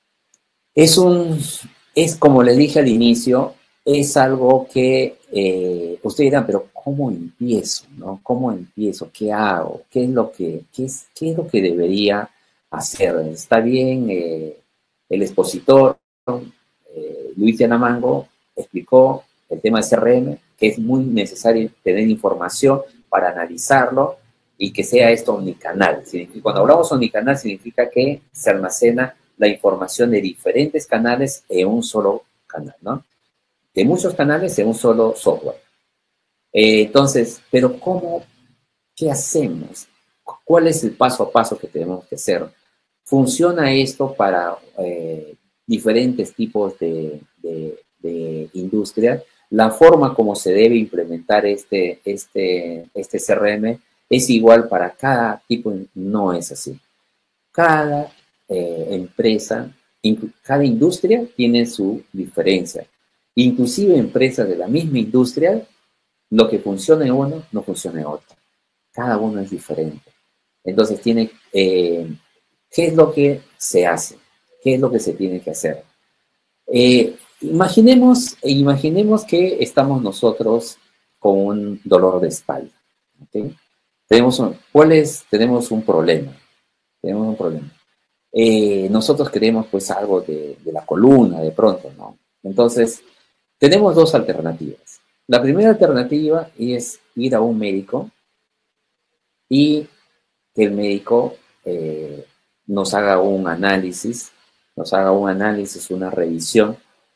es como les dije al inicio, es algo que ustedes dirán, pero ¿cómo empiezo? ¿No? ¿Cómo empiezo? ¿Qué hago? ¿Qué es lo que debería hacer? Está bien, el expositor, Luis Yanamango, explicó el tema de CRM, que es muy necesario tener información para analizarlo y que sea esto omnicanal. Cuando hablamos omnicanal significa que se almacena la información de diferentes canales en un solo canal, ¿no? De muchos canales en un solo software. Entonces, pero ¿qué hacemos? ¿Cuál es el paso a paso que tenemos que hacer? ¿Funciona esto para diferentes tipos de industria? La forma como se debe implementar este CRM es igual para cada tipo, no es así. Cada empresa, cada industria tiene su diferencia. Inclusive empresas de la misma industria, lo que funciona en uno no funciona en otro. Cada uno es diferente. Entonces ¿qué es lo que se hace? ¿Qué es lo que se tiene que hacer? Imaginemos que estamos nosotros con un dolor de espalda. ¿Okay? Tenemos un problema. Tenemos un problema. Nosotros queremos pues algo de la columna de pronto, ¿no? Entonces, tenemos dos alternativas. La primera alternativa es ir a un médico y que el médico nos haga un análisis, una revisión.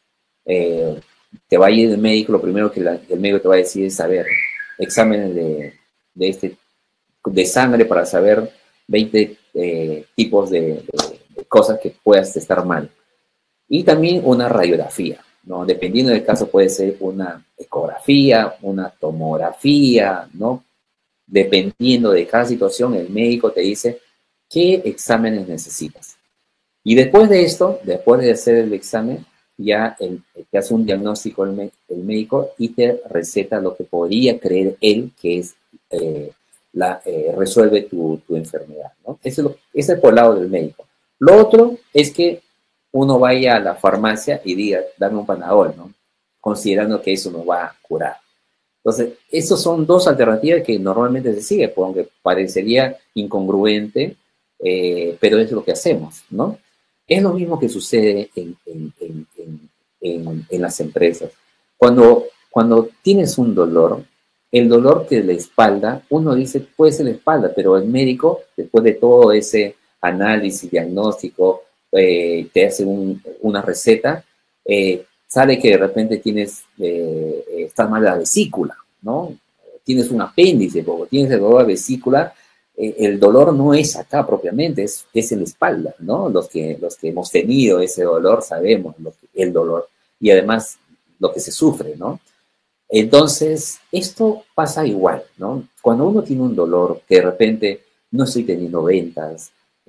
Te va a ir el médico, lo primero que el médico te va a decir es saber exámenes de sangre para saber 20 tipos de cosas que puedas estar mal. Y también una radiografía, ¿no? Dependiendo del caso puede ser una ecografía, una tomografía, ¿no? Dependiendo de cada situación, el médico te dice qué exámenes necesitas. Y después de esto, después de hacer el examen, ya te hace un diagnóstico el médico y te receta lo que podría creer él que es resuelve tu enfermedad, ¿no? Ese es por el lado del médico. Lo otro es que uno vaya a la farmacia y diga, dame un Panadol, ¿no? considerando que eso nos va a curar. Entonces, esas son dos alternativas que normalmente se sigue, aunque parecería incongruente, pero es lo que hacemos, ¿no? Es lo mismo que sucede en las empresas. Cuando tienes un dolor, el dolor que la espalda, uno dice, puede ser la espalda, pero el médico, después de todo ese análisis, diagnóstico, te hace una receta, sale que de repente estás mal la vesícula, ¿no? Tienes un apéndice, porque tienes el dolor de vesícula, el dolor no es acá propiamente, es en la espalda, ¿no? Los que hemos tenido ese dolor sabemos el dolor y además lo que se sufre, ¿no? Entonces, esto pasa igual, ¿no? Cuando uno tiene un dolor que de repente no estoy teniendo ventas,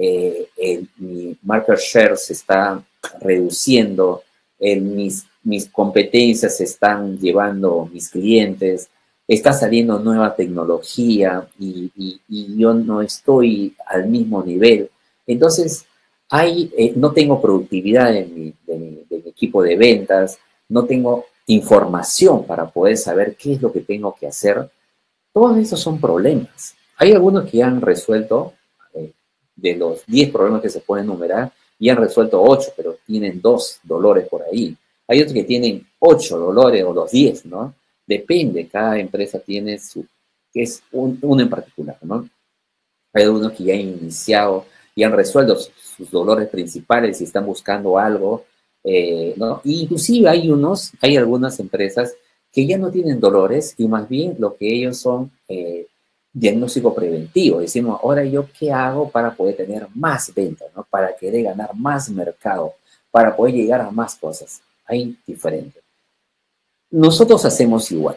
mi market share se está reduciendo, mis competencias se están llevando mis clientes, está saliendo nueva tecnología y yo no estoy al mismo nivel. Entonces, no tengo productividad de mi equipo de ventas, no tengo información para poder saber qué es lo que tengo que hacer. Todos esos son problemas. Hay algunos que ya han resuelto, de los 10 problemas que se pueden enumerar, y han resuelto 8, pero tienen 2 dolores por ahí. Hay otros que tienen 8 dolores o los 10, ¿no? Depende, cada empresa tiene que es uno en particular, ¿no? Hay algunos que ya han iniciado y han resuelto sus dolores principales y están buscando algo, ¿no? Y inclusive hay algunas empresas que ya no tienen dolores y más bien lo que ellos son diagnóstico preventivo. Decimos, ahora yo qué hago para poder tener más ventas, ¿no? Para querer ganar más mercado, para poder llegar a más cosas. Hay diferentes. Nosotros hacemos igual.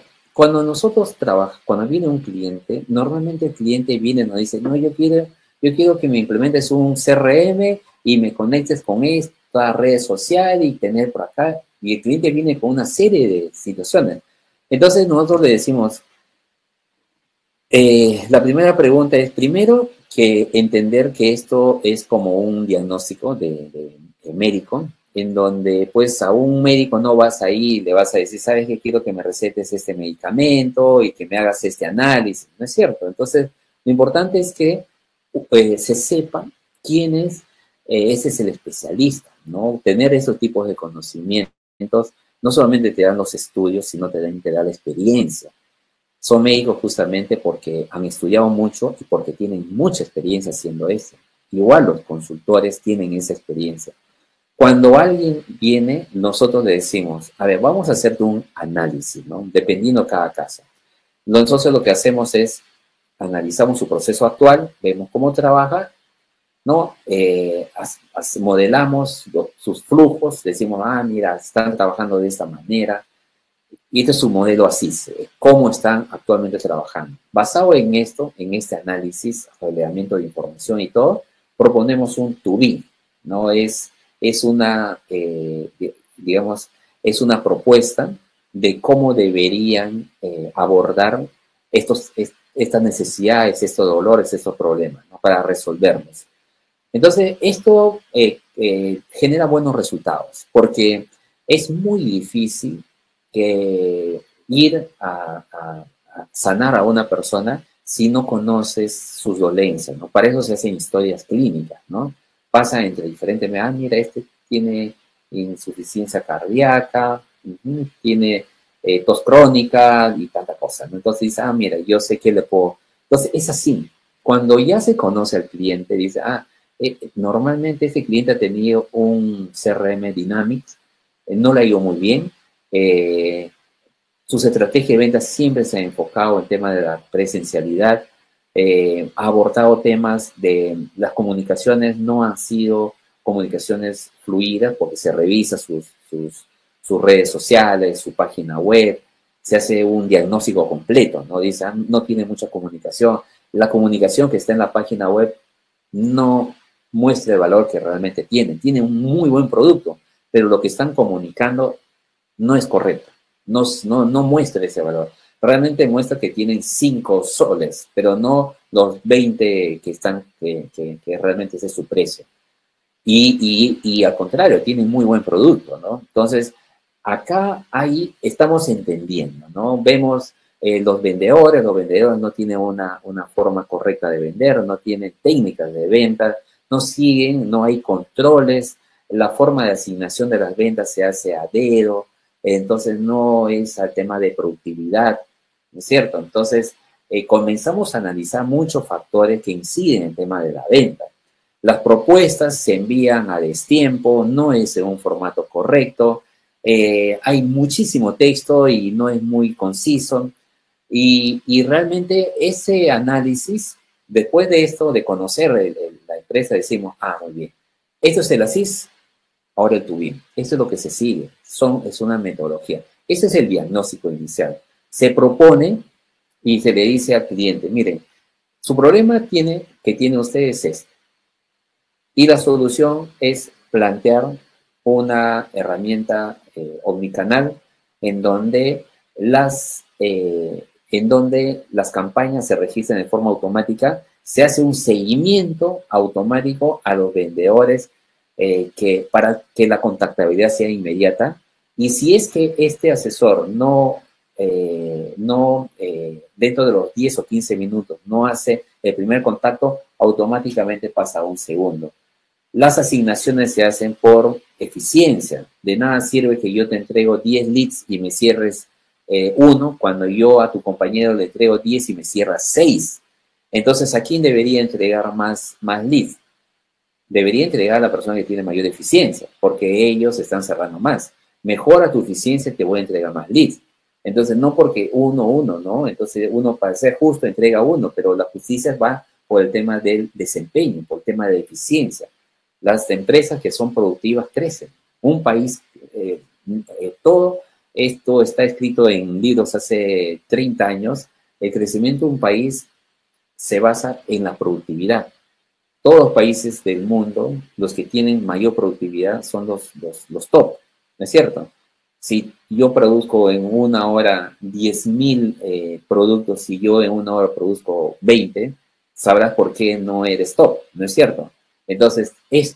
Cuando viene un cliente, normalmente el cliente viene y nos dice, no, yo quiero que me implementes un CRM y me conectes con esta red social y tener por acá. Y el cliente viene con una serie de situaciones. Entonces nosotros le decimos, la primera pregunta es, primero, que entender que esto es como un diagnóstico de médico, en donde pues a un médico no vas ahí y le vas a decir, ¿sabes qué? Quiero que me recetes este medicamento y que me hagas este análisis. No es cierto. Entonces, lo importante es que se sepa quién es, ese es el especialista, ¿no? Tener esos tipos de conocimientos no solamente te dan los estudios, sino también te da la experiencia. Son médicos justamente porque han estudiado mucho y porque tienen mucha experiencia haciendo eso. Igual los consultores tienen esa experiencia. Cuando alguien viene, nosotros le decimos, a ver, vamos a hacerte un análisis, ¿no? Dependiendo de cada caso. Entonces lo que hacemos es, analizamos su proceso actual, vemos cómo trabaja, ¿no? Modelamos sus flujos, decimos, mira, están trabajando de esta manera, y este es su modelo así, cómo están actualmente trabajando. Basado en esto, en este análisis, relevamiento de información y todo, proponemos un to-be, ¿no? Es una, digamos, es una propuesta de cómo deberían abordar estas necesidades, estos dolores, estos problemas, ¿no? Para resolverlos. Entonces, esto genera buenos resultados, porque es muy difícil ir a sanar a una persona si no conoces sus dolencias, ¿no? Para eso se hacen historias clínicas, ¿no? Pasa entre diferentes, mira, este tiene insuficiencia cardíaca, tiene tos crónica y tanta cosa, ¿no? Entonces dice, mira, yo sé que le puedo. Entonces es así. Cuando ya se conoce al cliente, dice, normalmente ese cliente ha tenido un CRM Dynamics, no le ha ido muy bien, sus estrategias de ventas siempre se han enfocado en temas de la presencialidad, ha abordado temas de las comunicaciones, no han sido comunicaciones fluidas porque se revisa sus redes sociales, su página web, se hace un diagnóstico completo, ¿no? Dice, no tiene mucha comunicación, la comunicación que está en la página web no muestra el valor que realmente tiene un muy buen producto, pero lo que están comunicando no es correcto, no muestra ese valor. Realmente muestra que tienen 5 soles, pero no los 20 que realmente ese es su precio. Y al contrario, tienen muy buen producto, ¿no? Entonces, acá ahí estamos entendiendo, ¿no? Vemos los vendedores no tienen una forma correcta de vender, no tienen técnicas de venta, no siguen, no hay controles, la forma de asignación de las ventas se hace a dedo, entonces no es al tema de productividad, ¿no es cierto? Entonces comenzamos a analizar muchos factores que inciden en el tema de la venta. Las propuestas se envían a destiempo, no es en un formato correcto, hay muchísimo texto y no es muy conciso. Y realmente ese análisis, después de esto, de conocer la empresa, decimos, ah, muy bien, esto es el ASIS, ahora el TUBIM. Esto es lo que se sigue, es una metodología. Ese es el diagnóstico inicial. Se propone y se le dice al cliente, miren, su problema que tiene ustedes es este. Y la solución es plantear una herramienta omnicanal en donde las campañas se registran de forma automática, se hace un seguimiento automático a los vendedores para que la contactabilidad sea inmediata. Y si es que este asesor dentro de los 10 o 15 minutos no hace el primer contacto, automáticamente pasa a un segundo. Las asignaciones se hacen por eficiencia. De nada sirve que yo te entrego 10 leads y me cierres uno, cuando yo a tu compañero le entrego 10 y me cierras 6. Entonces, ¿a quién debería entregar más leads? Debería entregar a la persona que tiene mayor eficiencia, porque ellos están cerrando más. Mejora tu eficiencia, te voy a entregar más leads. Entonces, no porque uno, ¿no? Entonces, uno para ser justo entrega uno, pero la justicia va por el tema del desempeño, por el tema de eficiencia. Las empresas que son productivas crecen. Un país, todo esto está escrito en libros hace 30 años. El crecimiento de un país se basa en la productividad. Todos los países del mundo, los que tienen mayor productividad son los top, ¿no es cierto? Si yo produzco en una hora 10.000 productos y yo en una hora produzco 20, sabrás por qué no eres top, ¿no es cierto? Entonces, el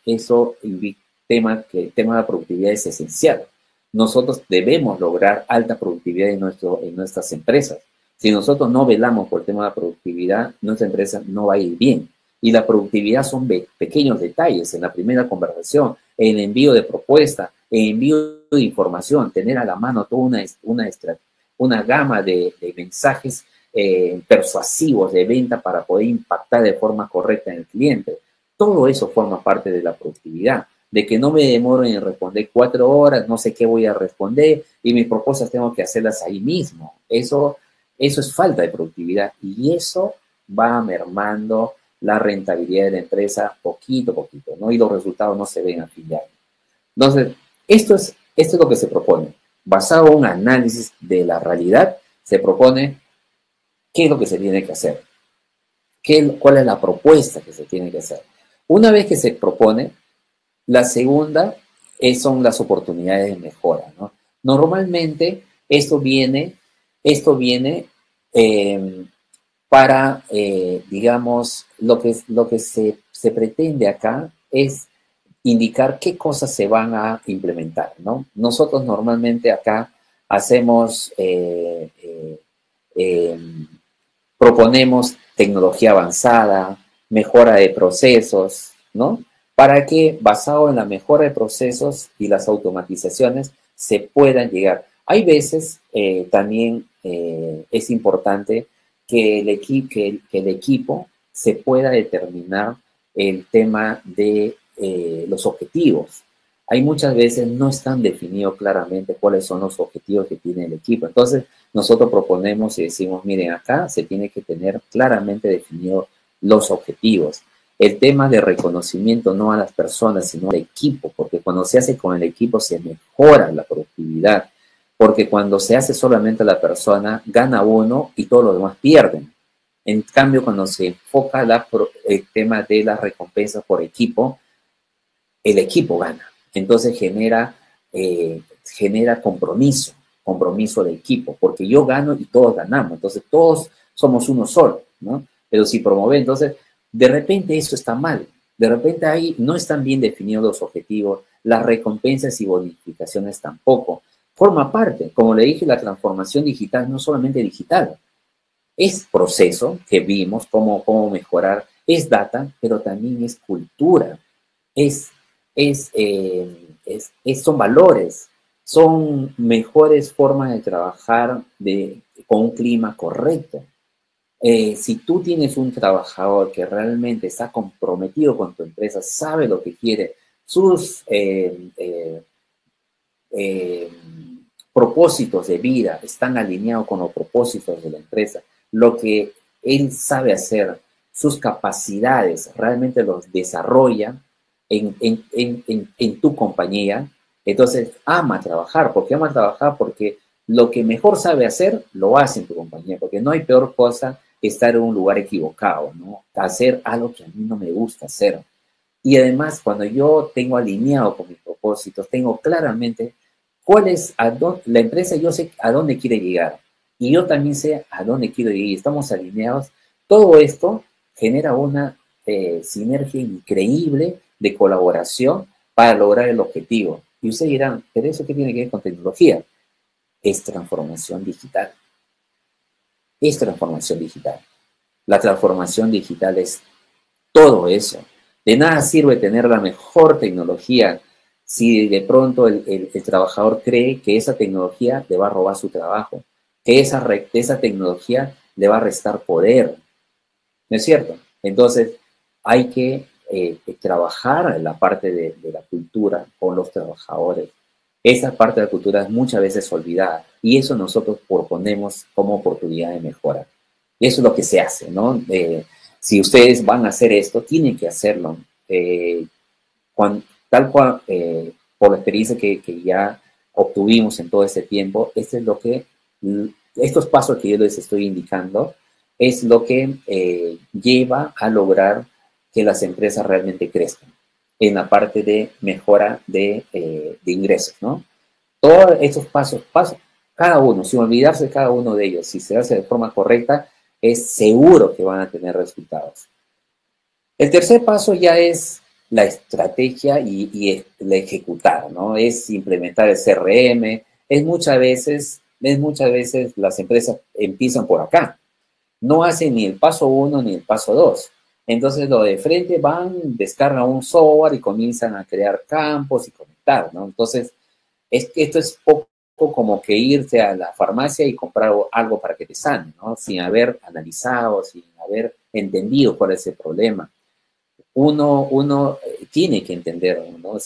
tema de la productividad es esencial. Nosotros debemos lograr alta productividad en nuestras empresas. Si nosotros no velamos por el tema de la productividad, nuestra empresa no va a ir bien. Y la productividad son pequeños detalles en la primera conversación, en el envío de propuesta, en el envío de información, tener a la mano toda una gama de mensajes persuasivos de venta para poder impactar de forma correcta en el cliente. Todo eso forma parte de la productividad, de que no me demoro en responder 4 horas, no sé qué voy a responder y mis propuestas tengo que hacerlas ahí mismo. Eso es falta de productividad y eso va mermando la rentabilidad de la empresa poquito a poquito, ¿no? Y los resultados no se ven al fin de año. Entonces, esto es lo que se propone. Basado en un análisis de la realidad, se propone qué es lo que se tiene que hacer, cuál es la propuesta que se tiene que hacer. Una vez que se propone, la segunda son las oportunidades de mejora, ¿no? Normalmente esto viene para, digamos, lo que se pretende acá es indicar qué cosas se van a implementar, ¿no? Nosotros normalmente acá hacemos, proponemos tecnología avanzada, mejora de procesos, ¿no? Para que, basado en la mejora de procesos y las automatizaciones, se puedan llegar. Hay veces también es importante que el equipo se pueda determinar el tema de los objetivos. Hay muchas veces no están definidos claramente cuáles son los objetivos que tiene el equipo. Entonces, nosotros proponemos y decimos, miren, acá se tiene que tener claramente definidos los objetivos. El tema de reconocimiento no a las personas, sino al equipo, porque cuando se hace con el equipo se mejora la productividad, porque cuando se hace solamente a la persona, gana uno y todos los demás pierden. En cambio, cuando se enfoca el tema de las recompensas por equipo, el equipo gana. Entonces genera compromiso de equipo, porque yo gano y todos ganamos. Entonces todos somos uno solo, ¿no? Pero si promueve, entonces de repente eso está mal. De repente ahí no están bien definidos los objetivos, las recompensas y bonificaciones tampoco. Forma parte, como le dije, la transformación digital no solamente digital, es proceso que vimos, cómo mejorar, es data, pero también es cultura, es, son valores, son mejores formas de trabajar con un clima correcto. Si tú tienes un trabajador que realmente está comprometido con tu empresa, sabe lo que quiere, sus propósitos de vida están alineados con los propósitos de la empresa, lo que él sabe hacer, sus capacidades realmente los desarrolla en tu compañía, entonces ama trabajar. ¿Por qué ama trabajar? Porque lo que mejor sabe hacer, lo hace en tu compañía, porque no hay peor cosa que estar en un lugar equivocado, ¿no? Hacer algo que a mí no me gusta hacer. Y además, cuando yo tengo alineado con mis propósitos, tengo claramente cuál es la empresa, yo sé a dónde quiere llegar. Y yo también sé a dónde quiero llegar. Y estamos alineados. Todo esto genera una sinergia increíble de colaboración para lograr el objetivo. Y ustedes dirán, ¿pero eso qué tiene que ver con tecnología? Es transformación digital. Es transformación digital. La transformación digital es todo eso. De nada sirve tener la mejor tecnología si de pronto el trabajador cree que esa tecnología le va a robar su trabajo, que esa tecnología le va a restar poder. ¿No es cierto? Entonces, hay que trabajar en la parte de la cultura con los trabajadores. Esa parte de la cultura es muchas veces olvidada y eso nosotros proponemos como oportunidad de mejora. Y eso es lo que se hace, ¿no? Si ustedes van a hacer esto, tienen que hacerlo. Tal cual, por la experiencia que ya obtuvimos en todo este tiempo, este es lo que, estos pasos que yo les estoy indicando, es lo que lleva a lograr que las empresas realmente crezcan en la parte de mejora de ingresos, ¿no? Todos estos pasos, cada uno, sin olvidarse de cada uno de ellos, si se hace de forma correcta, es seguro que van a tener resultados. El tercer paso ya es la estrategia y la ejecutar, ¿no? Es implementar el CRM, es muchas veces las empresas empiezan por acá, no hacen ni el paso 1 ni el paso 2. Entonces, lo de frente van, descargan un software y comienzan a crear campos y conectar, ¿no? Entonces, esto es poco como que irte a la farmacia y comprar algo para que te sane, ¿no? Sin haber analizado, sin haber entendido cuál es el problema. Uno tiene que entender, ¿no?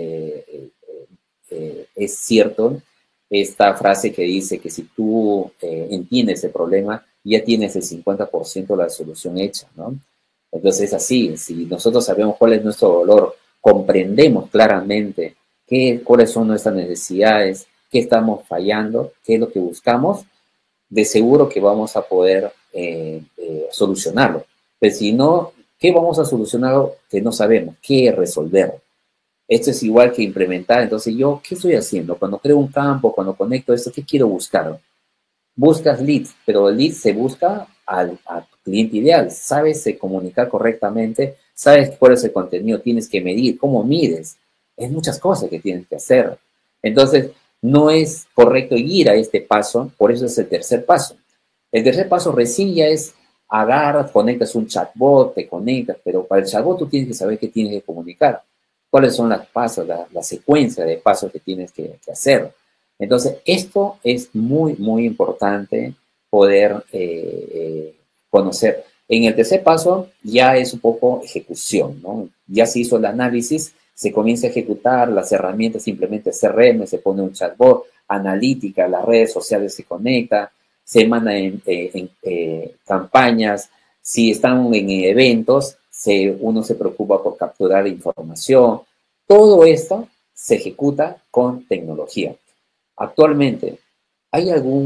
Es cierto esta frase que dice que si tú entiendes el problema, ya tienes el 50% de la solución hecha, ¿no? Entonces es así, si nosotros sabemos cuál es nuestro dolor, comprendemos claramente cuáles son nuestras necesidades, qué estamos fallando, qué es lo que buscamos, de seguro que vamos a poder solucionarlo. Pero si no, ¿qué vamos a solucionar que no sabemos? ¿Qué resolver? Esto es igual que implementar. Entonces, yo, ¿qué estoy haciendo? Cuando creo un campo, cuando conecto esto, ¿qué quiero buscar? Buscas leads, pero el lead se busca a tu cliente ideal. Sabes comunicar correctamente, sabes cuál es el contenido, tienes que medir, cómo mides. Es muchas cosas que tienes que hacer. Entonces, no es correcto ir a este paso, por eso es el tercer paso. El tercer paso recién ya es agarras, conectas un chatbot, te conectas, pero para el chatbot tú tienes que saber qué tienes que comunicar, cuáles son las pasos, la secuencia de pasos que tienes que hacer. Entonces, esto es muy, muy importante poder conocer. En el tercer paso ya es un poco ejecución, ¿no? Ya se hizo el análisis, se comienza a ejecutar las herramientas, simplemente CRM, se pone un chatbot, analítica, las redes sociales se conectan, se manda en campañas, si están en eventos, uno se preocupa por capturar información. Todo esto se ejecuta con tecnología. Actualmente, ¿hay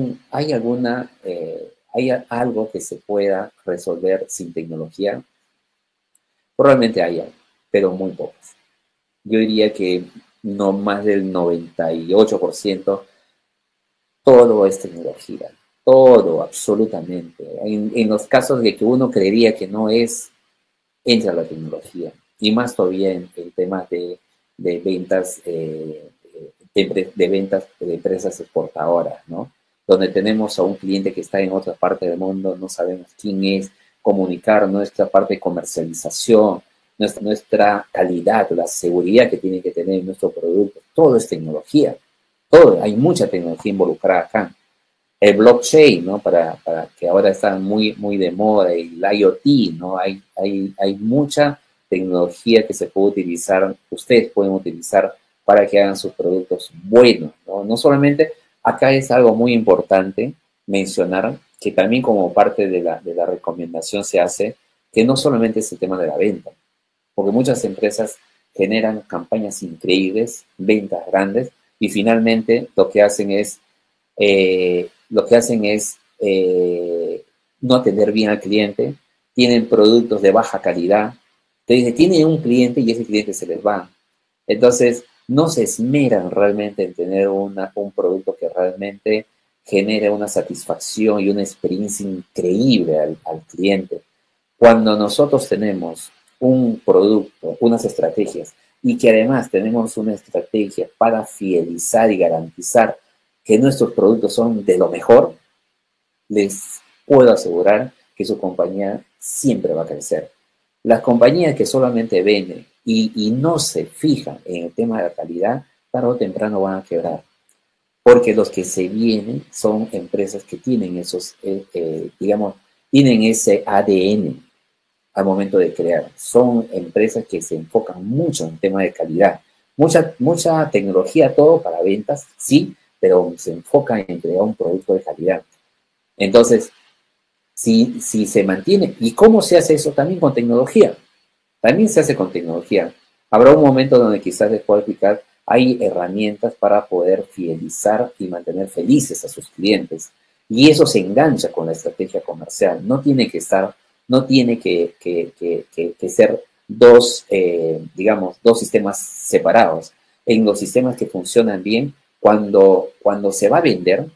algo que se pueda resolver sin tecnología? Probablemente haya, pero muy pocas. Yo diría que no más del 98%, todo es tecnología. Todo, absolutamente. En los casos de que uno creería que no es, entra la tecnología. y más todavía en temas de ventas, de ventas de empresas exportadoras, ¿no? Donde tenemos a un cliente que está en otra parte del mundo, no sabemos quién es, comunicar nuestra parte de comercialización, nuestra calidad, la seguridad que tiene que tener nuestro producto, todo es tecnología, todo, hay mucha tecnología involucrada acá. El blockchain, ¿no? Para que ahora está muy de moda, el IoT, ¿no? Hay mucha tecnología que se puede utilizar, ustedes pueden utilizar para que hagan sus productos buenos, ¿no? No solamente, acá es algo muy importante mencionar que también como parte de la recomendación se hace que no solamente es el tema de la venta, porque muchas empresas generan campañas increíbles, ventas grandes, y finalmente lo que hacen es no atender bien al cliente, tienen productos de baja calidad, te dice, tienen un cliente y ese cliente se les va. Entonces, no se esmeran realmente en tener un producto que realmente genere una satisfacción y una experiencia increíble al cliente. Cuando nosotros tenemos un producto, unas estrategias, y que además tenemos una estrategia para fidelizar y garantizar que nuestros productos son de lo mejor, les puedo asegurar que su compañía siempre va a crecer. Las compañías que solamente venden y no se fijan en el tema de la calidad, tarde o temprano van a quebrar. Porque los que se vienen son empresas que tienen esos, digamos, tienen ese ADN al momento de crear. Son empresas que se enfocan mucho en el tema de calidad. Mucha tecnología, todo para ventas, sí, pero se enfocan en crear un producto de calidad. Entonces, si se mantiene, ¿y cómo se hace eso? También con tecnología. También se hace con tecnología. Habrá un momento donde quizás les pueda explicar, hay herramientas para poder fidelizar y mantener felices a sus clientes. Y eso se engancha con la estrategia comercial. No tiene que estar, no tiene que ser dos, digamos, dos sistemas separados. En los sistemas que funcionan bien, cuando se va a vender,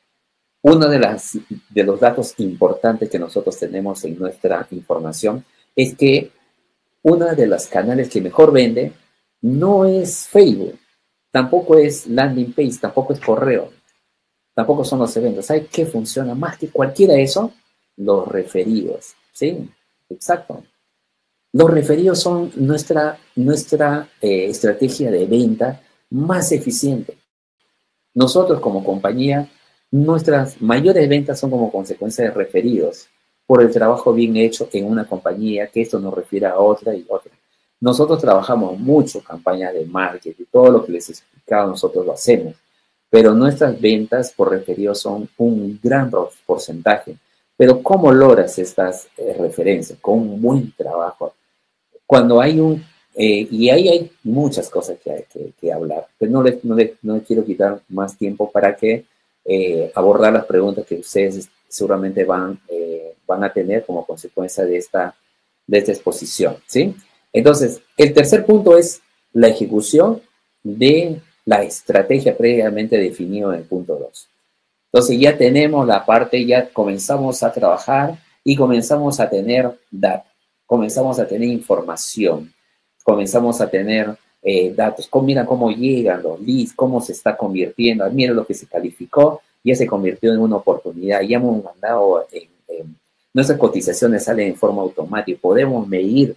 uno de los datos importantes que nosotros tenemos en nuestra información es que una de las canales que mejor vende no es Facebook, tampoco es landing page, tampoco es correo, tampoco son los eventos. ¿Sabe qué funciona más que cualquiera de eso? Los referidos, ¿sí? Exacto. Los referidos son nuestra estrategia de venta más eficiente. Nosotros como compañía, nuestras mayores ventas son como consecuencia de referidos por el trabajo bien hecho en una compañía, que esto nos refiere a otra y otra. Nosotros trabajamos mucho campañas de marketing, todo lo que les he explicado nosotros lo hacemos, pero nuestras ventas por referidos son un gran porcentaje. Pero ¿cómo logras estas referencias? Con un buen trabajo. Cuando hay y ahí hay muchas cosas que hay que hablar, pero no le quiero quitar más tiempo para que abordar las preguntas que ustedes seguramente van a tener como consecuencia de esta exposición, ¿sí? Entonces, el tercer punto es la ejecución de la estrategia previamente definida en el punto 2. Entonces, ya tenemos la parte, ya comenzamos a trabajar y comenzamos a tener data, comenzamos a tener información, comenzamos a tener datos. Mira cómo llegan los leads, cómo se está convirtiendo. Mira lo que se calificó, ya se convirtió en una oportunidad. Ya hemos mandado, nuestras cotizaciones salen en forma automática. Podemos medir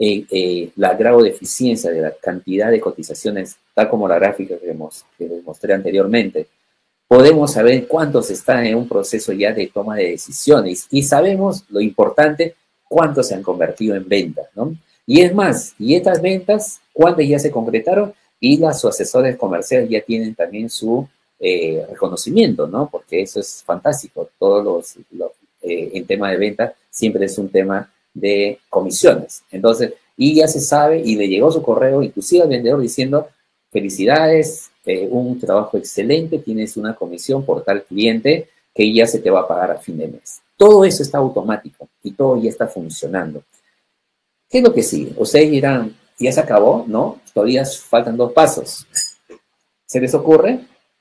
el grado de eficiencia de la cantidad de cotizaciones, tal como la gráfica que les mostré anteriormente. Podemos saber cuántos están en un proceso ya de toma de decisiones y sabemos lo importante, cuántos se han convertido en ventas, ¿no? Y es más, y estas ventas, cuántas ya se concretaron y sus asesores comerciales ya tienen también su reconocimiento, ¿no? Porque eso es fantástico. En tema de ventas siempre es un tema de comisiones. Entonces, y ya se sabe y le llegó su correo, inclusive al vendedor diciendo, felicidades, un trabajo excelente, tienes una comisión por tal cliente que ya se te va a pagar a fin de mes. Todo eso está automático y todo ya está funcionando. ¿Qué es lo que sigue? Ustedes dirán, ¿ya se acabó? No, todavía faltan 2 pasos. ¿Se les ocurre?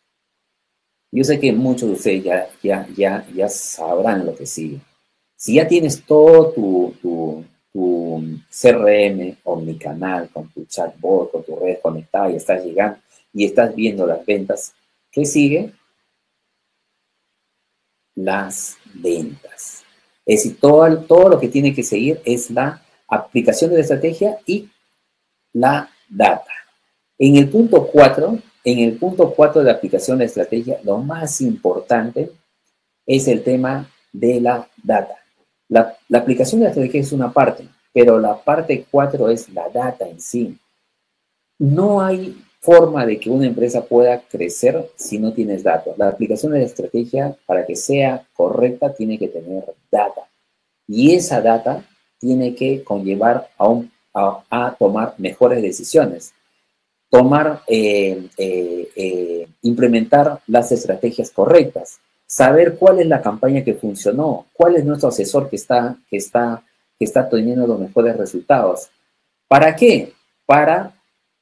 Yo sé que muchos de ustedes ya sabrán lo que sigue. Si ya tienes todo tu CRM omnicanal, con tu chatbot, con tu red conectada y estás llegando y estás viendo las ventas, ¿qué sigue? Las ventas. Es decir, todo lo que tiene que seguir es la aplicación de la estrategia y la data. En el punto 4, de la aplicación de la estrategia, lo más importante es el tema de la data. La aplicación de la estrategia es una parte, pero la parte 4 es la data en sí. No hay forma de que una empresa pueda crecer si no tienes datos. La aplicación de la estrategia, para que sea correcta, tiene que tener data. Y esa data tiene que conllevar a tomar mejores decisiones. Implementar las estrategias correctas. Saber cuál es la campaña que funcionó, cuál es nuestro asesor que está teniendo los mejores resultados. ¿Para qué? Para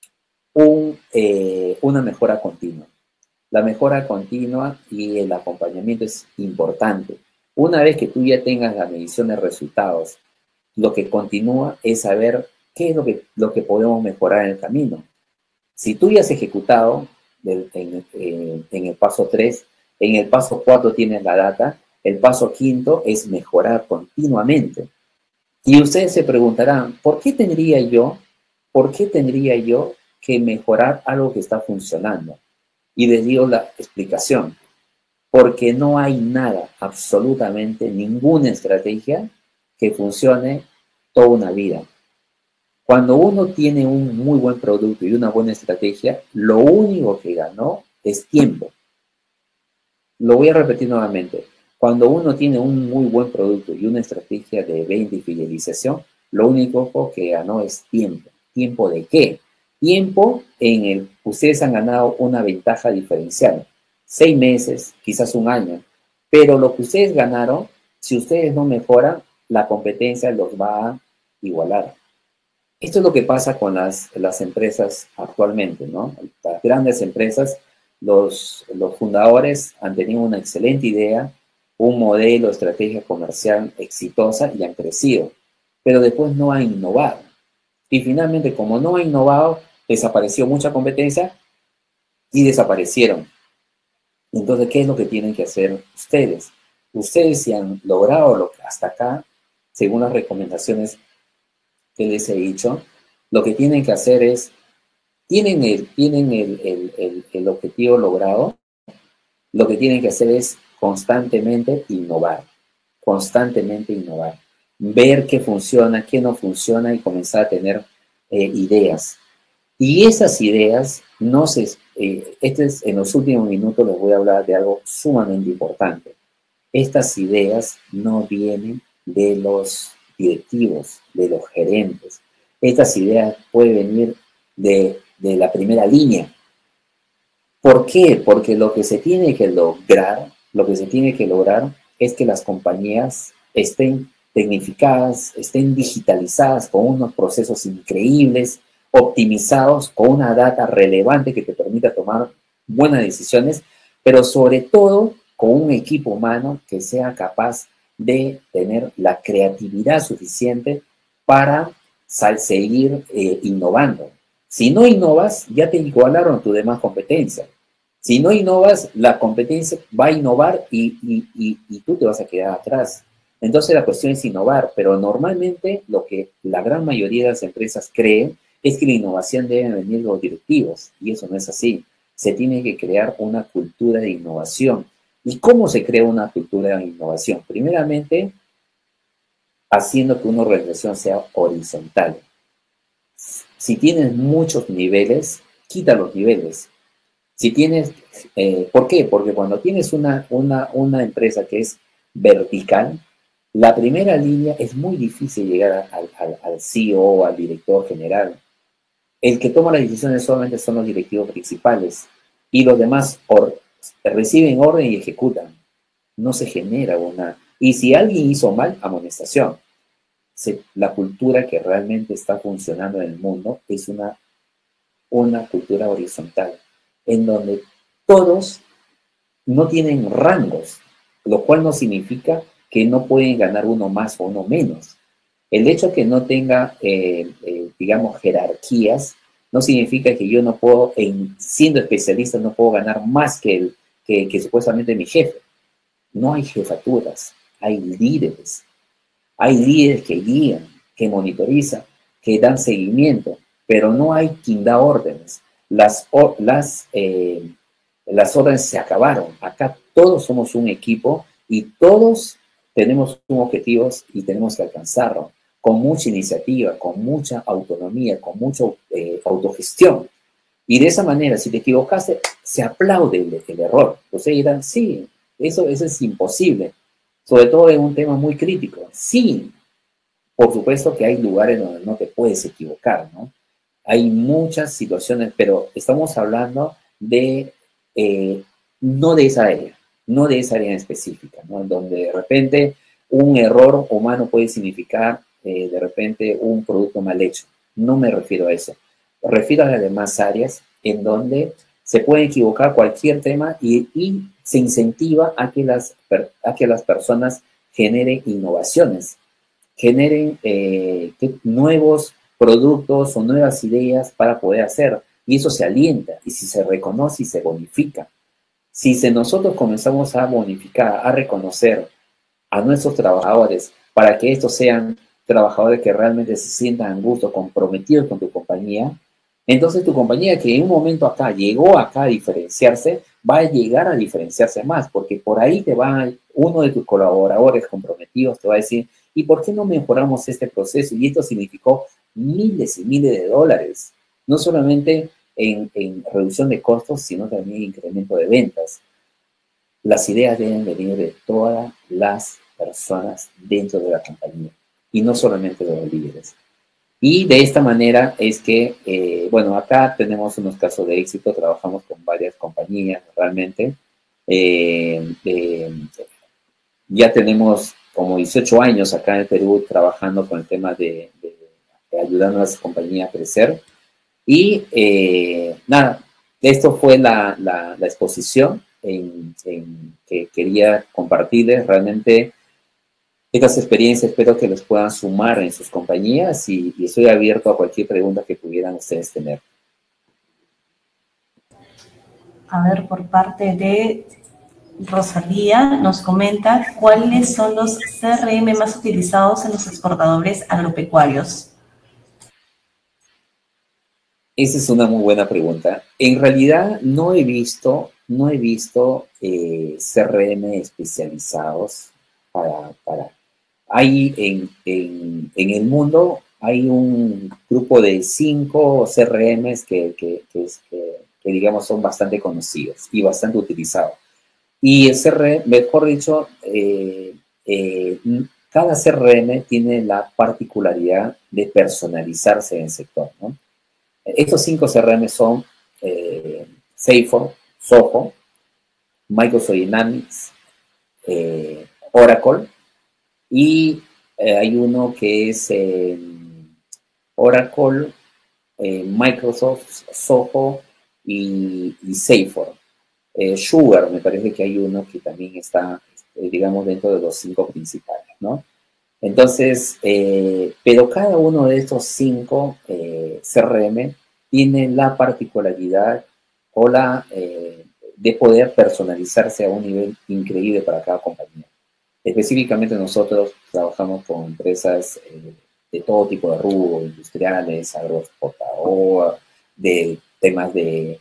una mejora continua. La mejora continua y el acompañamiento es importante. Una vez que tú ya tengas la medición de resultados, lo que continúa es saber qué es lo que podemos mejorar en el camino. Si tú ya has ejecutado en el paso 3, en el paso 4 tienes la data, el paso 5 es mejorar continuamente. Y ustedes se preguntarán, ¿por qué tendría yo que mejorar algo que está funcionando? Y les digo la explicación. Porque no hay nada, absolutamente ninguna estrategia que funcione toda una vida. Cuando uno tiene un muy buen producto y una buena estrategia, lo único que ganó es tiempo. Lo voy a repetir nuevamente. Cuando uno tiene un muy buen producto y una estrategia de venta y fidelización, lo único que ganó es tiempo. ¿Tiempo de qué? Tiempo en el que ustedes han ganado una ventaja diferencial. 6 meses, quizás un año. Pero lo que ustedes ganaron, si ustedes no mejoran, la competencia los va a igualar. Esto es lo que pasa con las empresas actualmente, ¿no? Las grandes empresas, los fundadores han tenido una excelente idea, un modelo, estrategia comercial exitosa y han crecido, pero después no han innovado. Y finalmente, como no han innovado, desapareció mucha competencia y desaparecieron. Entonces, ¿qué es lo que tienen que hacer ustedes? Ustedes, si han logrado hasta acá, según las recomendaciones que les he dicho, lo que tienen que hacer es, tienen el objetivo logrado, lo que tienen que hacer es constantemente innovar, ver qué funciona, qué no funciona y comenzar a tener ideas. Y esas ideas en los últimos minutos les voy a hablar de algo sumamente importante. Estas ideas no vienen de los directivos, de los gerentes. Estas ideas pueden venir de la primera línea. ¿Por qué? Porque lo que se tiene que lograr es que las compañías estén tecnificadas, estén digitalizadas con unos procesos increíbles, optimizados, con una data relevante que te permita tomar buenas decisiones, pero sobre todo con un equipo humano que sea capaz de tener la creatividad suficiente para seguir innovando. Si no innovas, ya te igualaron tu demás competencia. Si no innovas, la competencia va a innovar y tú te vas a quedar atrás. Entonces la cuestión es innovar, pero normalmente lo que la gran mayoría de las empresas creen es que la innovación debe venir de los directivos, y eso no es así. Se tiene que crear una cultura de innovación. ¿Y cómo se crea una cultura de innovación? Primeramente, haciendo que una organización sea horizontal. Si tienes muchos niveles, quita los niveles. Si tienes, ¿por qué? Porque cuando tienes una empresa que es vertical, la primera línea es muy difícil llegar al CEO, al director general. El que toma las decisiones solamente son los directivos principales y los demás reciben orden y ejecutan. No se genera una... Y si alguien hizo mal, amonestación. La cultura que realmente está funcionando en el mundo es una cultura horizontal, en donde todos no tienen rangos, lo cual no significa que no pueden ganar uno más o uno menos. El hecho que no tenga, digamos, jerarquías, no significa que yo no puedo, siendo especialista, no puedo ganar más que supuestamente mi jefe. No hay jefaturas, hay líderes. Hay líderes que guían, que monitorizan, que dan seguimiento, pero no hay quien da órdenes. Las órdenes se acabaron. Acá todos somos un equipo y todos tenemos un objetivo y tenemos que alcanzarlo con mucha iniciativa, con mucha autonomía, con mucha autogestión. Y de esa manera, si te equivocaste, se aplaude el error. Ustedes dirán, sí, eso es imposible, sobre todo en un tema muy crítico. Sí, por supuesto que hay lugares donde no te puedes equivocar, ¿no? Hay muchas situaciones, pero estamos hablando de, no de esa área, no de esa área en específica, ¿no? Donde de repente un error humano puede significar de repente un producto mal hecho. No me refiero a eso. Me refiero a las demás áreas en donde se puede equivocar cualquier tema y se incentiva a que las personas generen innovaciones, generen nuevos productos o nuevas ideas para poder hacer. Y eso se alienta, y si se reconoce y se bonifica. Nosotros comenzamos a bonificar, a reconocer a nuestros trabajadores para que estos sean trabajadores que realmente se sientan a gusto, comprometidos con tu compañía, entonces tu compañía que en un momento acá llegó acá a diferenciarse, va a llegar a diferenciarse más, porque por ahí uno de tus colaboradores comprometidos te va a decir, ¿y por qué no mejoramos este proceso? Y esto significó miles y miles de dólares, no solamente en reducción de costos, sino también en incremento de ventas. Las ideas deben venir de todas las personas dentro de la compañía y no solamente de los líderes. Y de esta manera es que, bueno, acá tenemos unos casos de éxito, trabajamos con varias compañías realmente. Ya tenemos como 18 años acá en el Perú trabajando con el tema de ayudando a las compañías a crecer. Y nada, esto fue la exposición que quería compartirles. Realmente estas experiencias espero que les puedan sumar en sus compañías y estoy abierto a cualquier pregunta que pudieran ustedes tener. A ver, por parte de Rosalía nos comenta cuáles son los CRM más utilizados en los exportadores agropecuarios. Esa es una muy buena pregunta. En realidad no he visto CRM especializados hay en el mundo hay un grupo de 5 CRMs que digamos son bastante conocidos y bastante utilizados. Y el CRM, mejor dicho, cada CRM tiene la particularidad de personalizarse en el sector, ¿no? Estos 5 CRM son Salesforce, Zoho, Microsoft Dynamics, Oracle, y hay uno que es Oracle, Microsoft, Zoho y Salesforce. Sugar, me parece que hay uno que también está, digamos, dentro de los 5 principales, ¿no? Entonces, pero cada uno de estos 5 CRM tiene la particularidad o de poder personalizarse a un nivel increíble para cada compañía. Específicamente nosotros trabajamos con empresas de todo tipo de rubros, industriales, agroexportadoras, de temas de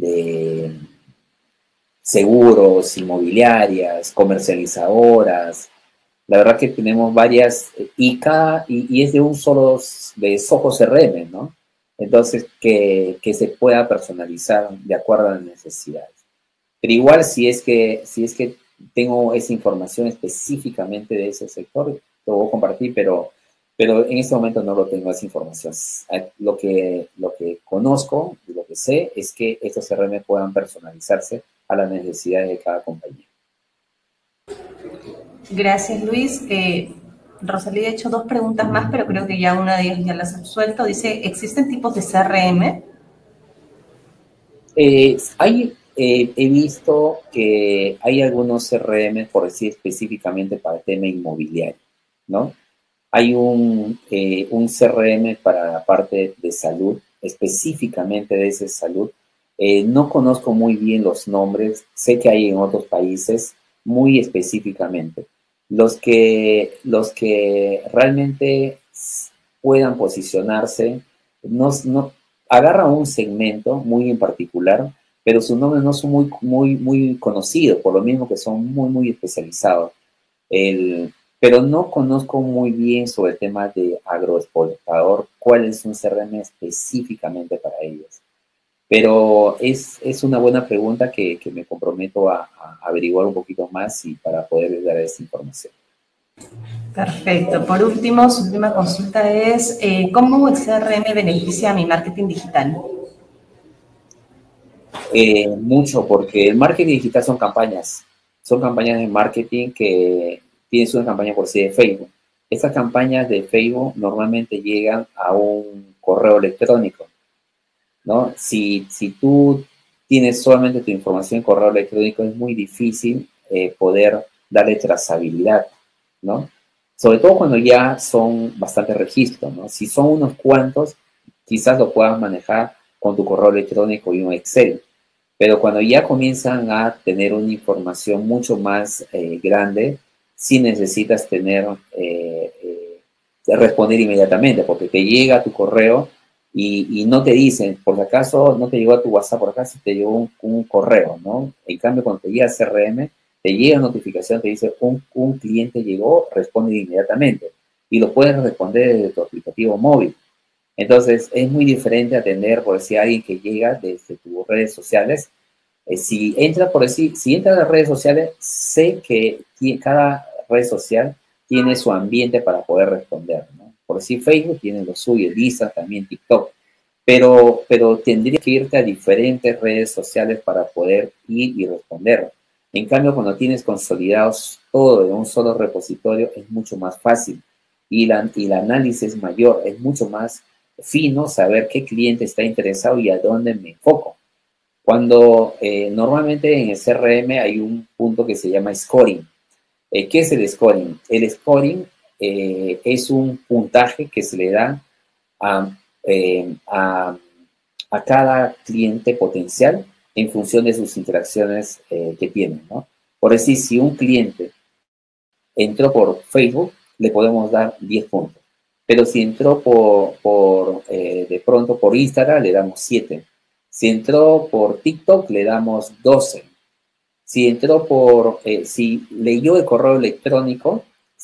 seguros, inmobiliarias, comercializadoras. La verdad que tenemos varias, y es de un solo, de Zoho CRM, ¿no? Entonces, que se pueda personalizar de acuerdo a las necesidades. Pero igual, si es que tengo esa información específicamente de ese sector, lo voy a compartir, pero en este momento no lo tengo esa información. Lo que conozco y lo que sé es que estos CRM puedan personalizarse a las necesidades de cada compañía. Gracias, Luis. Rosalía ha hecho 2 preguntas más, pero creo que ya una de ellas ya las ha absuelto. Dice, ¿existen tipos de CRM? He visto que hay algunos CRM, por decir específicamente para el tema inmobiliario, ¿no? Hay un CRM para la parte de salud, específicamente de ese salud. No conozco muy bien los nombres, sé que hay en otros países muy específicamente. Los que realmente puedan posicionarse, no agarran un segmento muy en particular, pero sus nombres no son muy conocidos, por lo mismo que son muy especializados. Pero no conozco muy bien sobre el tema de agroexportador, cuál es un CRM específicamente para ellos. Pero es una buena pregunta que me comprometo a averiguar un poquito más y para poder dar esa información. Perfecto. Por último, su última consulta es, ¿cómo el CRM beneficia a mi marketing digital? Mucho, porque el marketing digital son campañas de marketing que tienes una campaña por sí de Facebook. Estas campañas de Facebook normalmente llegan a un correo electrónico, ¿no? Si tú tienes solamente tu información en correo electrónico, es muy difícil poder darle trazabilidad, ¿no? Sobre todo cuando ya son bastante registros, ¿no? Si son unos cuantos, quizás lo puedas manejar con tu correo electrónico y un Excel. Pero cuando ya comienzan a tener una información mucho más grande, sí necesitas responder inmediatamente, porque te llega tu correo y no te dicen, por si acaso no te llegó a tu WhatsApp, por acaso te llegó un correo, ¿no? En cambio, cuando te llega el CRM, te llega notificación, te dice, un cliente llegó, responde inmediatamente. Y lo puedes responder desde tu aplicativo móvil. Entonces, es muy diferente atender, por decir, a alguien que llega desde tus redes sociales. Si entra si entra a las redes sociales, sé que cada red social tiene su ambiente para poder responder, ¿no? Por decir, Facebook tiene lo suyo, Instagram también, TikTok, pero tendría que irte a diferentes redes sociales para poder ir y responder. En cambio, cuando tienes consolidados todo en un solo repositorio, es mucho más fácil y el análisis es mayor, es mucho más fino saber qué cliente está interesado y a dónde me enfoco. Cuando normalmente en el CRM hay un punto que se llama scoring. ¿Qué es el scoring? El scoring es un puntaje que se le da a, eh, a, a cada cliente potencial en función de sus interacciones que tienen, ¿no? Por decir, si un cliente entró por Facebook, le podemos dar 10 puntos. Pero si entró de pronto por Instagram, le damos 7. Si entró por TikTok, le damos 12. Si leyó el correo electrónico,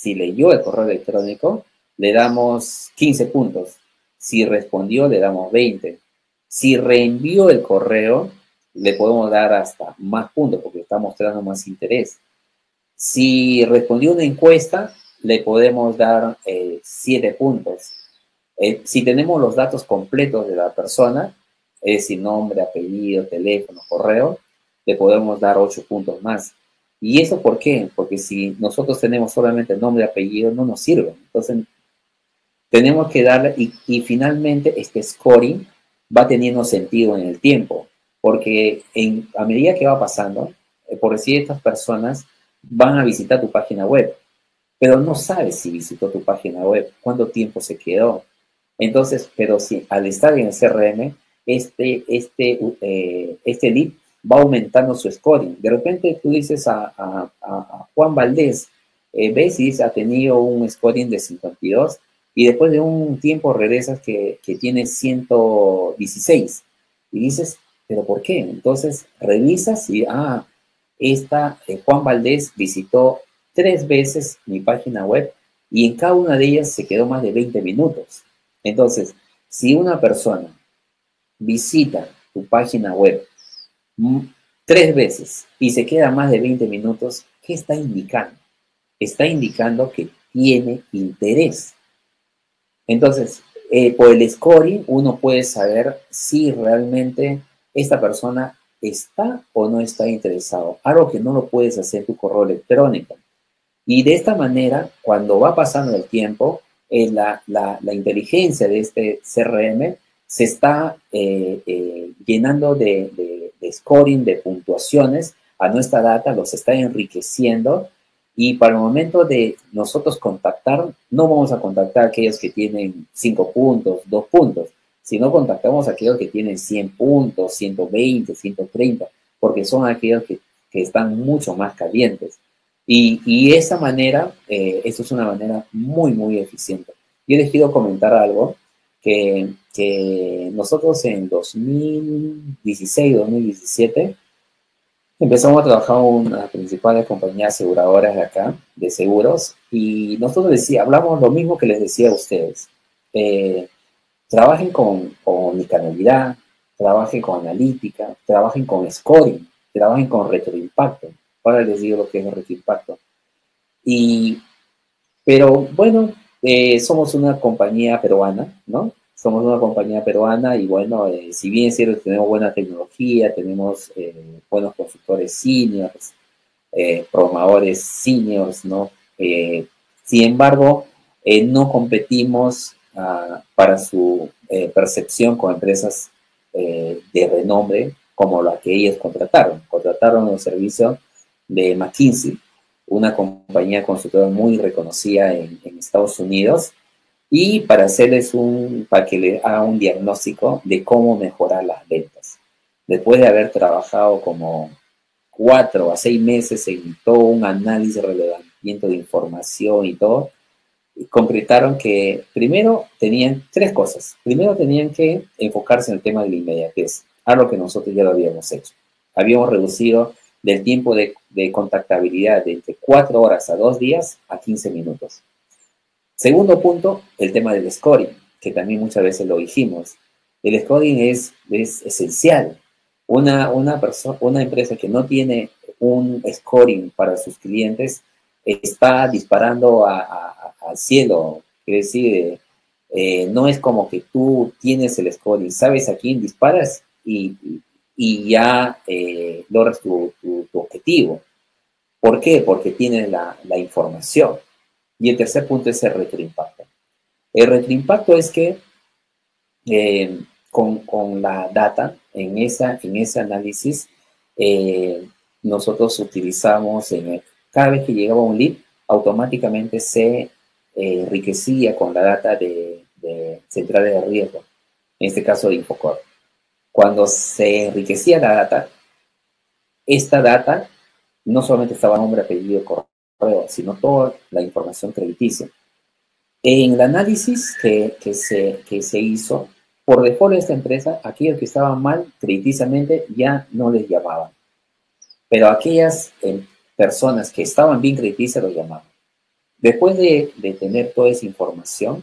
le damos 15 puntos. Si respondió, le damos 20. Si reenvió el correo, le podemos dar hasta más puntos porque está mostrando más interés. Si respondió una encuesta, le podemos dar 7 puntos. Si tenemos los datos completos de la persona, es decir, nombre, apellido, teléfono, correo, le podemos dar 8 puntos más. ¿Y eso por qué? Porque si nosotros tenemos solamente nombre y apellido, no nos sirve. Entonces, tenemos que darle, y finalmente este scoring va teniendo sentido en el tiempo, porque a medida que va pasando, por decir, estas personas van a visitar tu página web, pero no sabes si visitó tu página web, cuánto tiempo se quedó. Entonces, pero si al estar en el CRM, este lead va aumentando su scoring. De repente tú dices a Juan Valdés, ves y dice, ha tenido un scoring de 52 y después de un tiempo regresas que tiene 116 y dices, ¿pero por qué? Entonces revisas y, Juan Valdés visitó 3 veces mi página web y en cada una de ellas se quedó más de 20 minutos. Entonces, si una persona visita tu página web 3 veces y se queda más de 20 minutos, ¿qué está indicando? Está indicando que tiene interés. Entonces, por el scoring uno puede saber si realmente esta persona está o no está interesado, algo que no lo puedes hacer en tu correo electrónico. Y de esta manera, cuando va pasando el tiempo, la inteligencia de este CRM se está llenando de scoring, de puntuaciones a nuestra data, los está enriqueciendo Y para el momento de nosotros contactar, no vamos a contactar a aquellos que tienen 5 puntos, 2 puntos, sino contactamos a aquellos que tienen 100 puntos, 120, 130, porque son aquellos que están mucho más calientes. Y esa manera, eso es una manera muy, muy eficiente. Yo les quiero comentar algo que nosotros en 2016, 2017, empezamos a trabajar en una de las principales compañías aseguradoras de acá, de seguros, y nosotros hablamos lo mismo que les decía a ustedes. Eh, Trabajen con omnicanalidad, trabajen con analítica, trabajen con scoring, trabajen con retroimpacto. Ahora les digo lo que es el retroimpacto. Pero bueno, somos una compañía peruana, ¿no? Somos una compañía peruana y bueno, si bien es cierto, tenemos buena tecnología, tenemos buenos consultores seniors, programadores seniors, ¿no? Sin embargo, no competimos para su percepción con empresas de renombre como la que ellos contrataron. Contrataron un servicio de McKinsey, una compañía consultora muy reconocida en Estados Unidos, y para que le haga un diagnóstico de cómo mejorar las ventas. Después de haber trabajado como 4 a 6 meses en todo un análisis de relevamiento de información y todo, concretaron que primero tenían 3 cosas. Primero tenían que enfocarse en el tema de la inmediatez, algo que nosotros ya lo habíamos hecho. Habíamos reducido del tiempo de contactabilidad de entre 4 horas a 2 días a 15 minutos. Segundo punto, el tema del scoring, que también muchas veces lo dijimos. El scoring es esencial. Una empresa que no tiene un scoring para sus clientes está disparando al cielo. Quiere decir, no es como que tú tienes el scoring, sabes a quién disparas y ya logras tu objetivo. ¿Por qué? Porque tienes la información. Y el tercer punto es el retroimpacto. El retroimpacto es que con la data, en ese análisis, nosotros utilizamos, cada vez que llegaba un lead, automáticamente se enriquecía con la data de centrales de riesgo, en este caso de Infocor. Cuando se enriquecía la data, esta data no solamente estaba nombre, apellido, correo, sino toda la información crediticia. En el análisis que se hizo, por default de esta empresa, aquellos que estaban mal crediticiamente ya no les llamaban. Pero aquellas personas que estaban bien crediticias los llamaban. Después de tener toda esa información,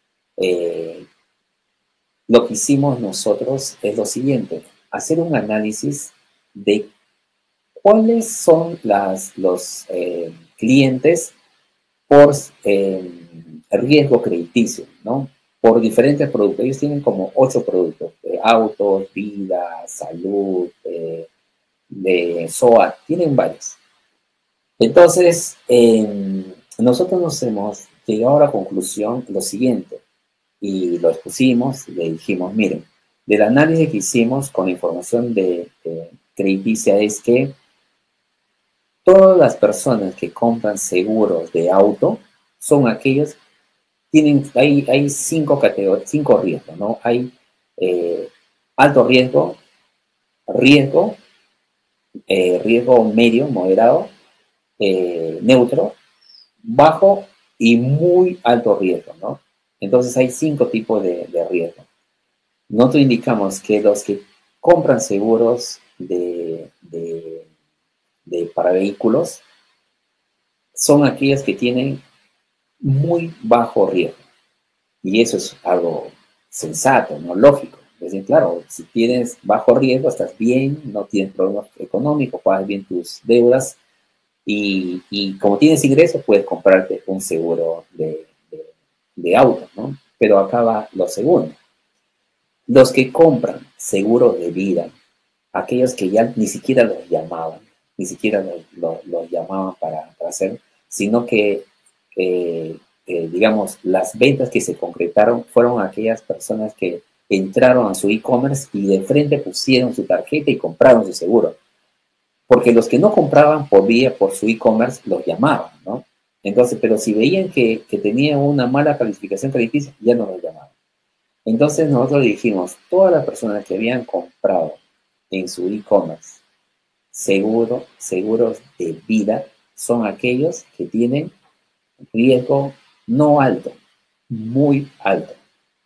lo que hicimos nosotros es lo siguiente: hacer un análisis de cuáles son los clientes por riesgo crediticio, ¿no? Por diferentes productos. Ellos tienen como 8 productos: autos, vida, salud, de SOAT, tienen varios. Entonces, nosotros nos hemos llegado a la conclusión lo siguiente, y lo expusimos, y le dijimos, miren, del análisis que hicimos con información de crediticia es que todas las personas que compran seguros de auto son aquellos, hay 5 categorías, 5 riesgos, ¿no? Hay alto riesgo, riesgo medio, moderado, neutro, bajo y muy alto riesgo, ¿no? Entonces hay 5 tipos de riesgo. Nosotros indicamos que los que compran seguros para vehículos son aquellos que tienen muy bajo riesgo. Y eso es algo sensato, ¿no? Lógico. Es decir, claro, si tienes bajo riesgo, estás bien, no tienes problemas económicos, pagas bien tus deudas y como tienes ingresos, puedes comprarte un seguro de auto, ¿no? Pero acá va lo segundo. Los que compran seguros de vida, aquellos que ya ni siquiera los llamaban, ni siquiera los llamaban para hacer, sino que, digamos, las ventas que se concretaron fueron aquellas personas que entraron a su e-commerce y de frente pusieron su tarjeta y compraron su seguro. porque los que no compraban por su e-commerce los llamaban, ¿no? Entonces, pero si veían que tenían una mala calificación crediticia, ya no los llamaban. Entonces nosotros dijimos, todas las personas que habían comprado en su e-commerce seguros de vida son aquellos que tienen riesgo no alto, muy alto.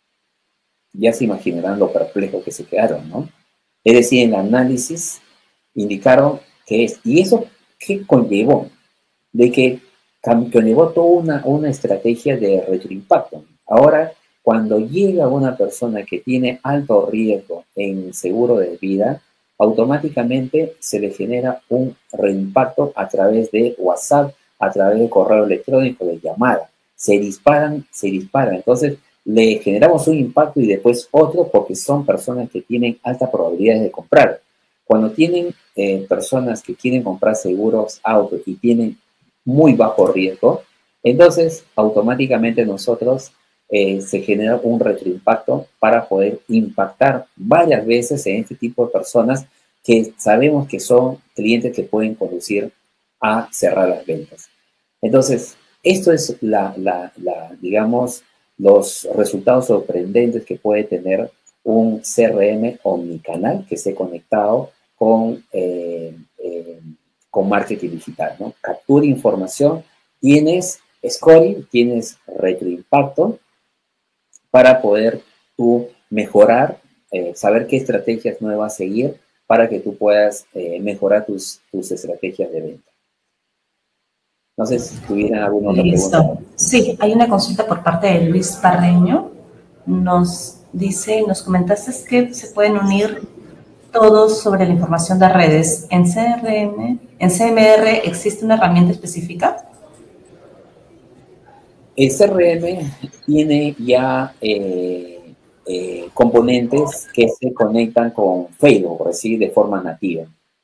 Ya se imaginarán lo perplejo que se quedaron, ¿no? Es decir, en el análisis indicaron que es, y eso ¿qué conllevó? De que conllevó toda una estrategia de retroimpacto. Ahora, cuando llega una persona que tiene alto riesgo en seguro de vida, automáticamente se le genera un reimpacto a través de WhatsApp, a través de correo electrónico, de llamada. Se disparan. Entonces, le generamos un impacto y después otro porque son personas que tienen alta probabilidad de comprar. Cuando tienen personas que quieren comprar seguros auto y tienen muy bajo riesgo, entonces automáticamente nosotros se genera un retroimpacto para poder impactar varias veces en este tipo de personas que sabemos que son clientes que pueden conducir a cerrar las ventas. Entonces, esto es digamos, los resultados sorprendentes que puede tener un CRM omnicanal que esté conectado con marketing digital, ¿no? Captura información, tienes scoring, tienes retroimpacto para poder tú mejorar, saber qué estrategias nuevas seguir para que tú puedas mejorar tus estrategias de venta. No sé si tuvieran alguna otra pregunta. Sí, hay una consulta por parte de Luis Parreño. Nos comentaste que se pueden unir todos sobre la información de redes. ¿En CMR existe una herramienta específica? El CRM tiene ya componentes que se conectan con Facebook, por decir, de forma nativa.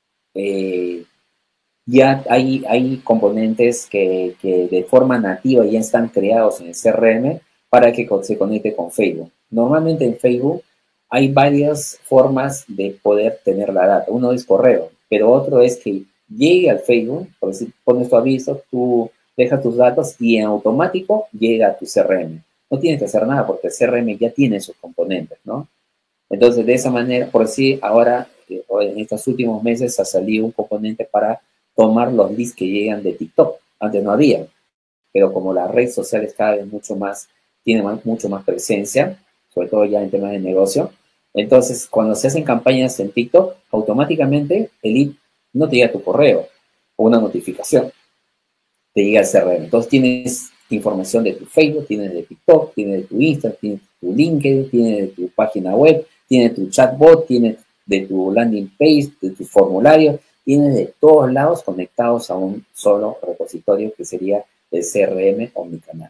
Ya hay componentes que de forma nativa ya están creados en el CRM para que se conecte con Facebook. Normalmente en Facebook hay varias formas de poder tener la data. Uno es correo, pero otro es que llegue al Facebook, por decir, pones tu aviso, tú dejas tus datos y en automático llega a tu CRM. No tienes que hacer nada porque el CRM ya tiene sus componentes, ¿no? Entonces, de esa manera, por decir, ahora, en estos últimos meses ha salido un componente para tomar los leads que llegan de TikTok. Antes no había, pero como las redes sociales cada vez tienen mucho más presencia, sobre todo ya en temas de negocio, entonces cuando se hacen campañas en TikTok, automáticamente el lead no te llega a tu correo o una notificación, te llega al CRM. Entonces tienes información de tu Facebook, tienes de TikTok, tienes de tu Instagram, tienes de tu LinkedIn, tienes de tu página web, tienes de tu chatbot, tienes de tu landing page, de tu formulario, tienes de todos lados conectados a un solo repositorio que sería el CRM omnicanal.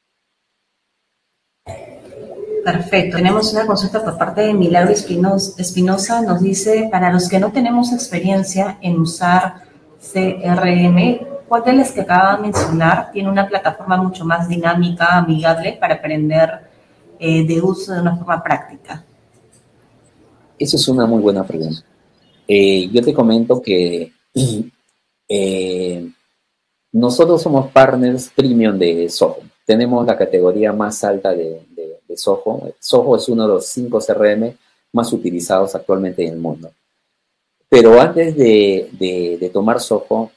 Perfecto. Tenemos una consulta por parte de Milagro Espinosa. Nos dice, para los que no tenemos experiencia en usar CRM, ¿cuál de las que acaba de mencionar tiene una plataforma mucho más dinámica, amigable para aprender de uso de una forma práctica? Eso es una muy buena pregunta. Yo te comento que nosotros somos partners premium de Zoho. Tenemos la categoría más alta de Zoho. Zoho es uno de los 5 CRM más utilizados actualmente en el mundo. Pero antes de tomar Zoho,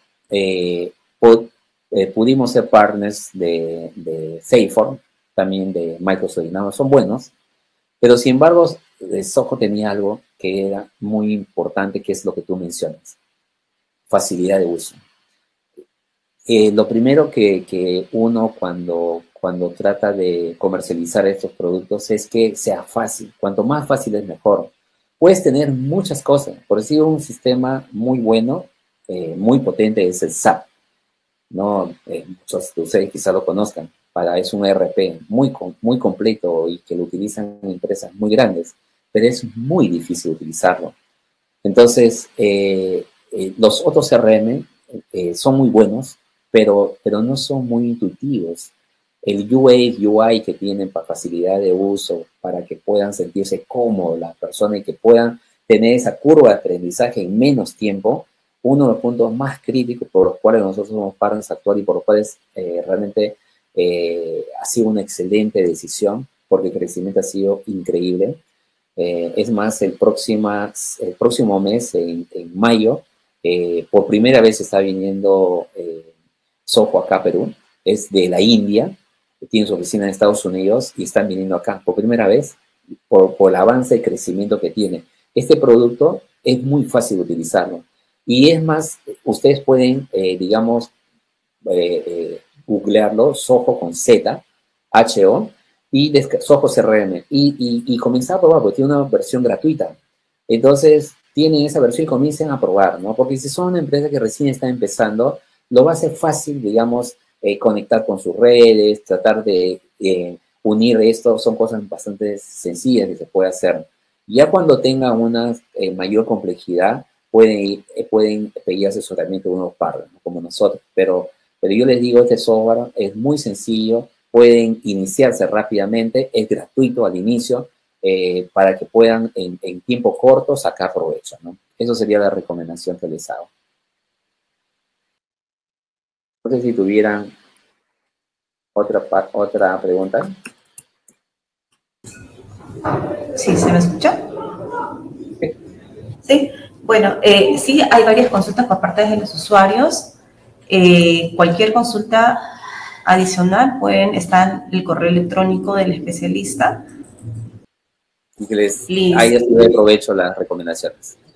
pudimos ser partners de Salesforce, también de Microsoft Dynamics. Son buenos, pero sin embargo, Zoho tenía algo que era muy importante, que es lo que tú mencionas: facilidad de uso. Lo primero que uno cuando trata de comercializar estos productos es que sea fácil. Cuanto más fácil es mejor. Puedes tener muchas cosas. Por decir, un sistema muy bueno, muy potente es el SAP, ¿no? Muchos de ustedes quizá lo conozcan. Es un ERP muy completo y que lo utilizan empresas muy grandes, pero es muy difícil utilizarlo. Entonces, los otros CRM son muy buenos, pero no son muy intuitivos. El UI que tienen para facilidad de uso, para que puedan sentirse cómodos las personas y que puedan tener esa curva de aprendizaje en menos tiempo, uno de los puntos más críticos por los cuales nosotros somos partners actuar y por los cuales realmente ha sido una excelente decisión, porque el crecimiento ha sido increíble. Es más, el próximo mes, en mayo, por primera vez está viniendo Soho acá a Perú. Es de la India, tiene su oficina en Estados Unidos y están viniendo acá por primera vez por el avance y crecimiento que tiene. Este producto es muy fácil de utilizarlo. Y es más, ustedes pueden, digamos, googlearlo, Soho con Z, H-O, y Soho CRM, y comenzar a probar, porque tiene una versión gratuita. Entonces, tienen esa versión y comiencen a probar, ¿no? Porque si son una empresa que recién está empezando, lo va a ser fácil, digamos, conectar con sus redes, tratar de unir esto, son cosas bastante sencillas que se puede hacer. Ya cuando tengan una mayor complejidad, pueden pedir asesoramiento de unos partners, ¿no? Como nosotros, pero yo les digo, este software es muy sencillo, pueden iniciarse rápidamente, es gratuito al inicio, para que puedan en tiempo corto sacar provecho, ¿no? Eso sería la recomendación que les hago. No sé si tuvieran otra pregunta. Sí, ¿se me escucha? Sí. Sí, bueno, sí, hay varias consultas por parte de los usuarios. Cualquier consulta adicional pueden estar en el correo electrónico del especialista. Y que les haya sido de provecho las recomendaciones.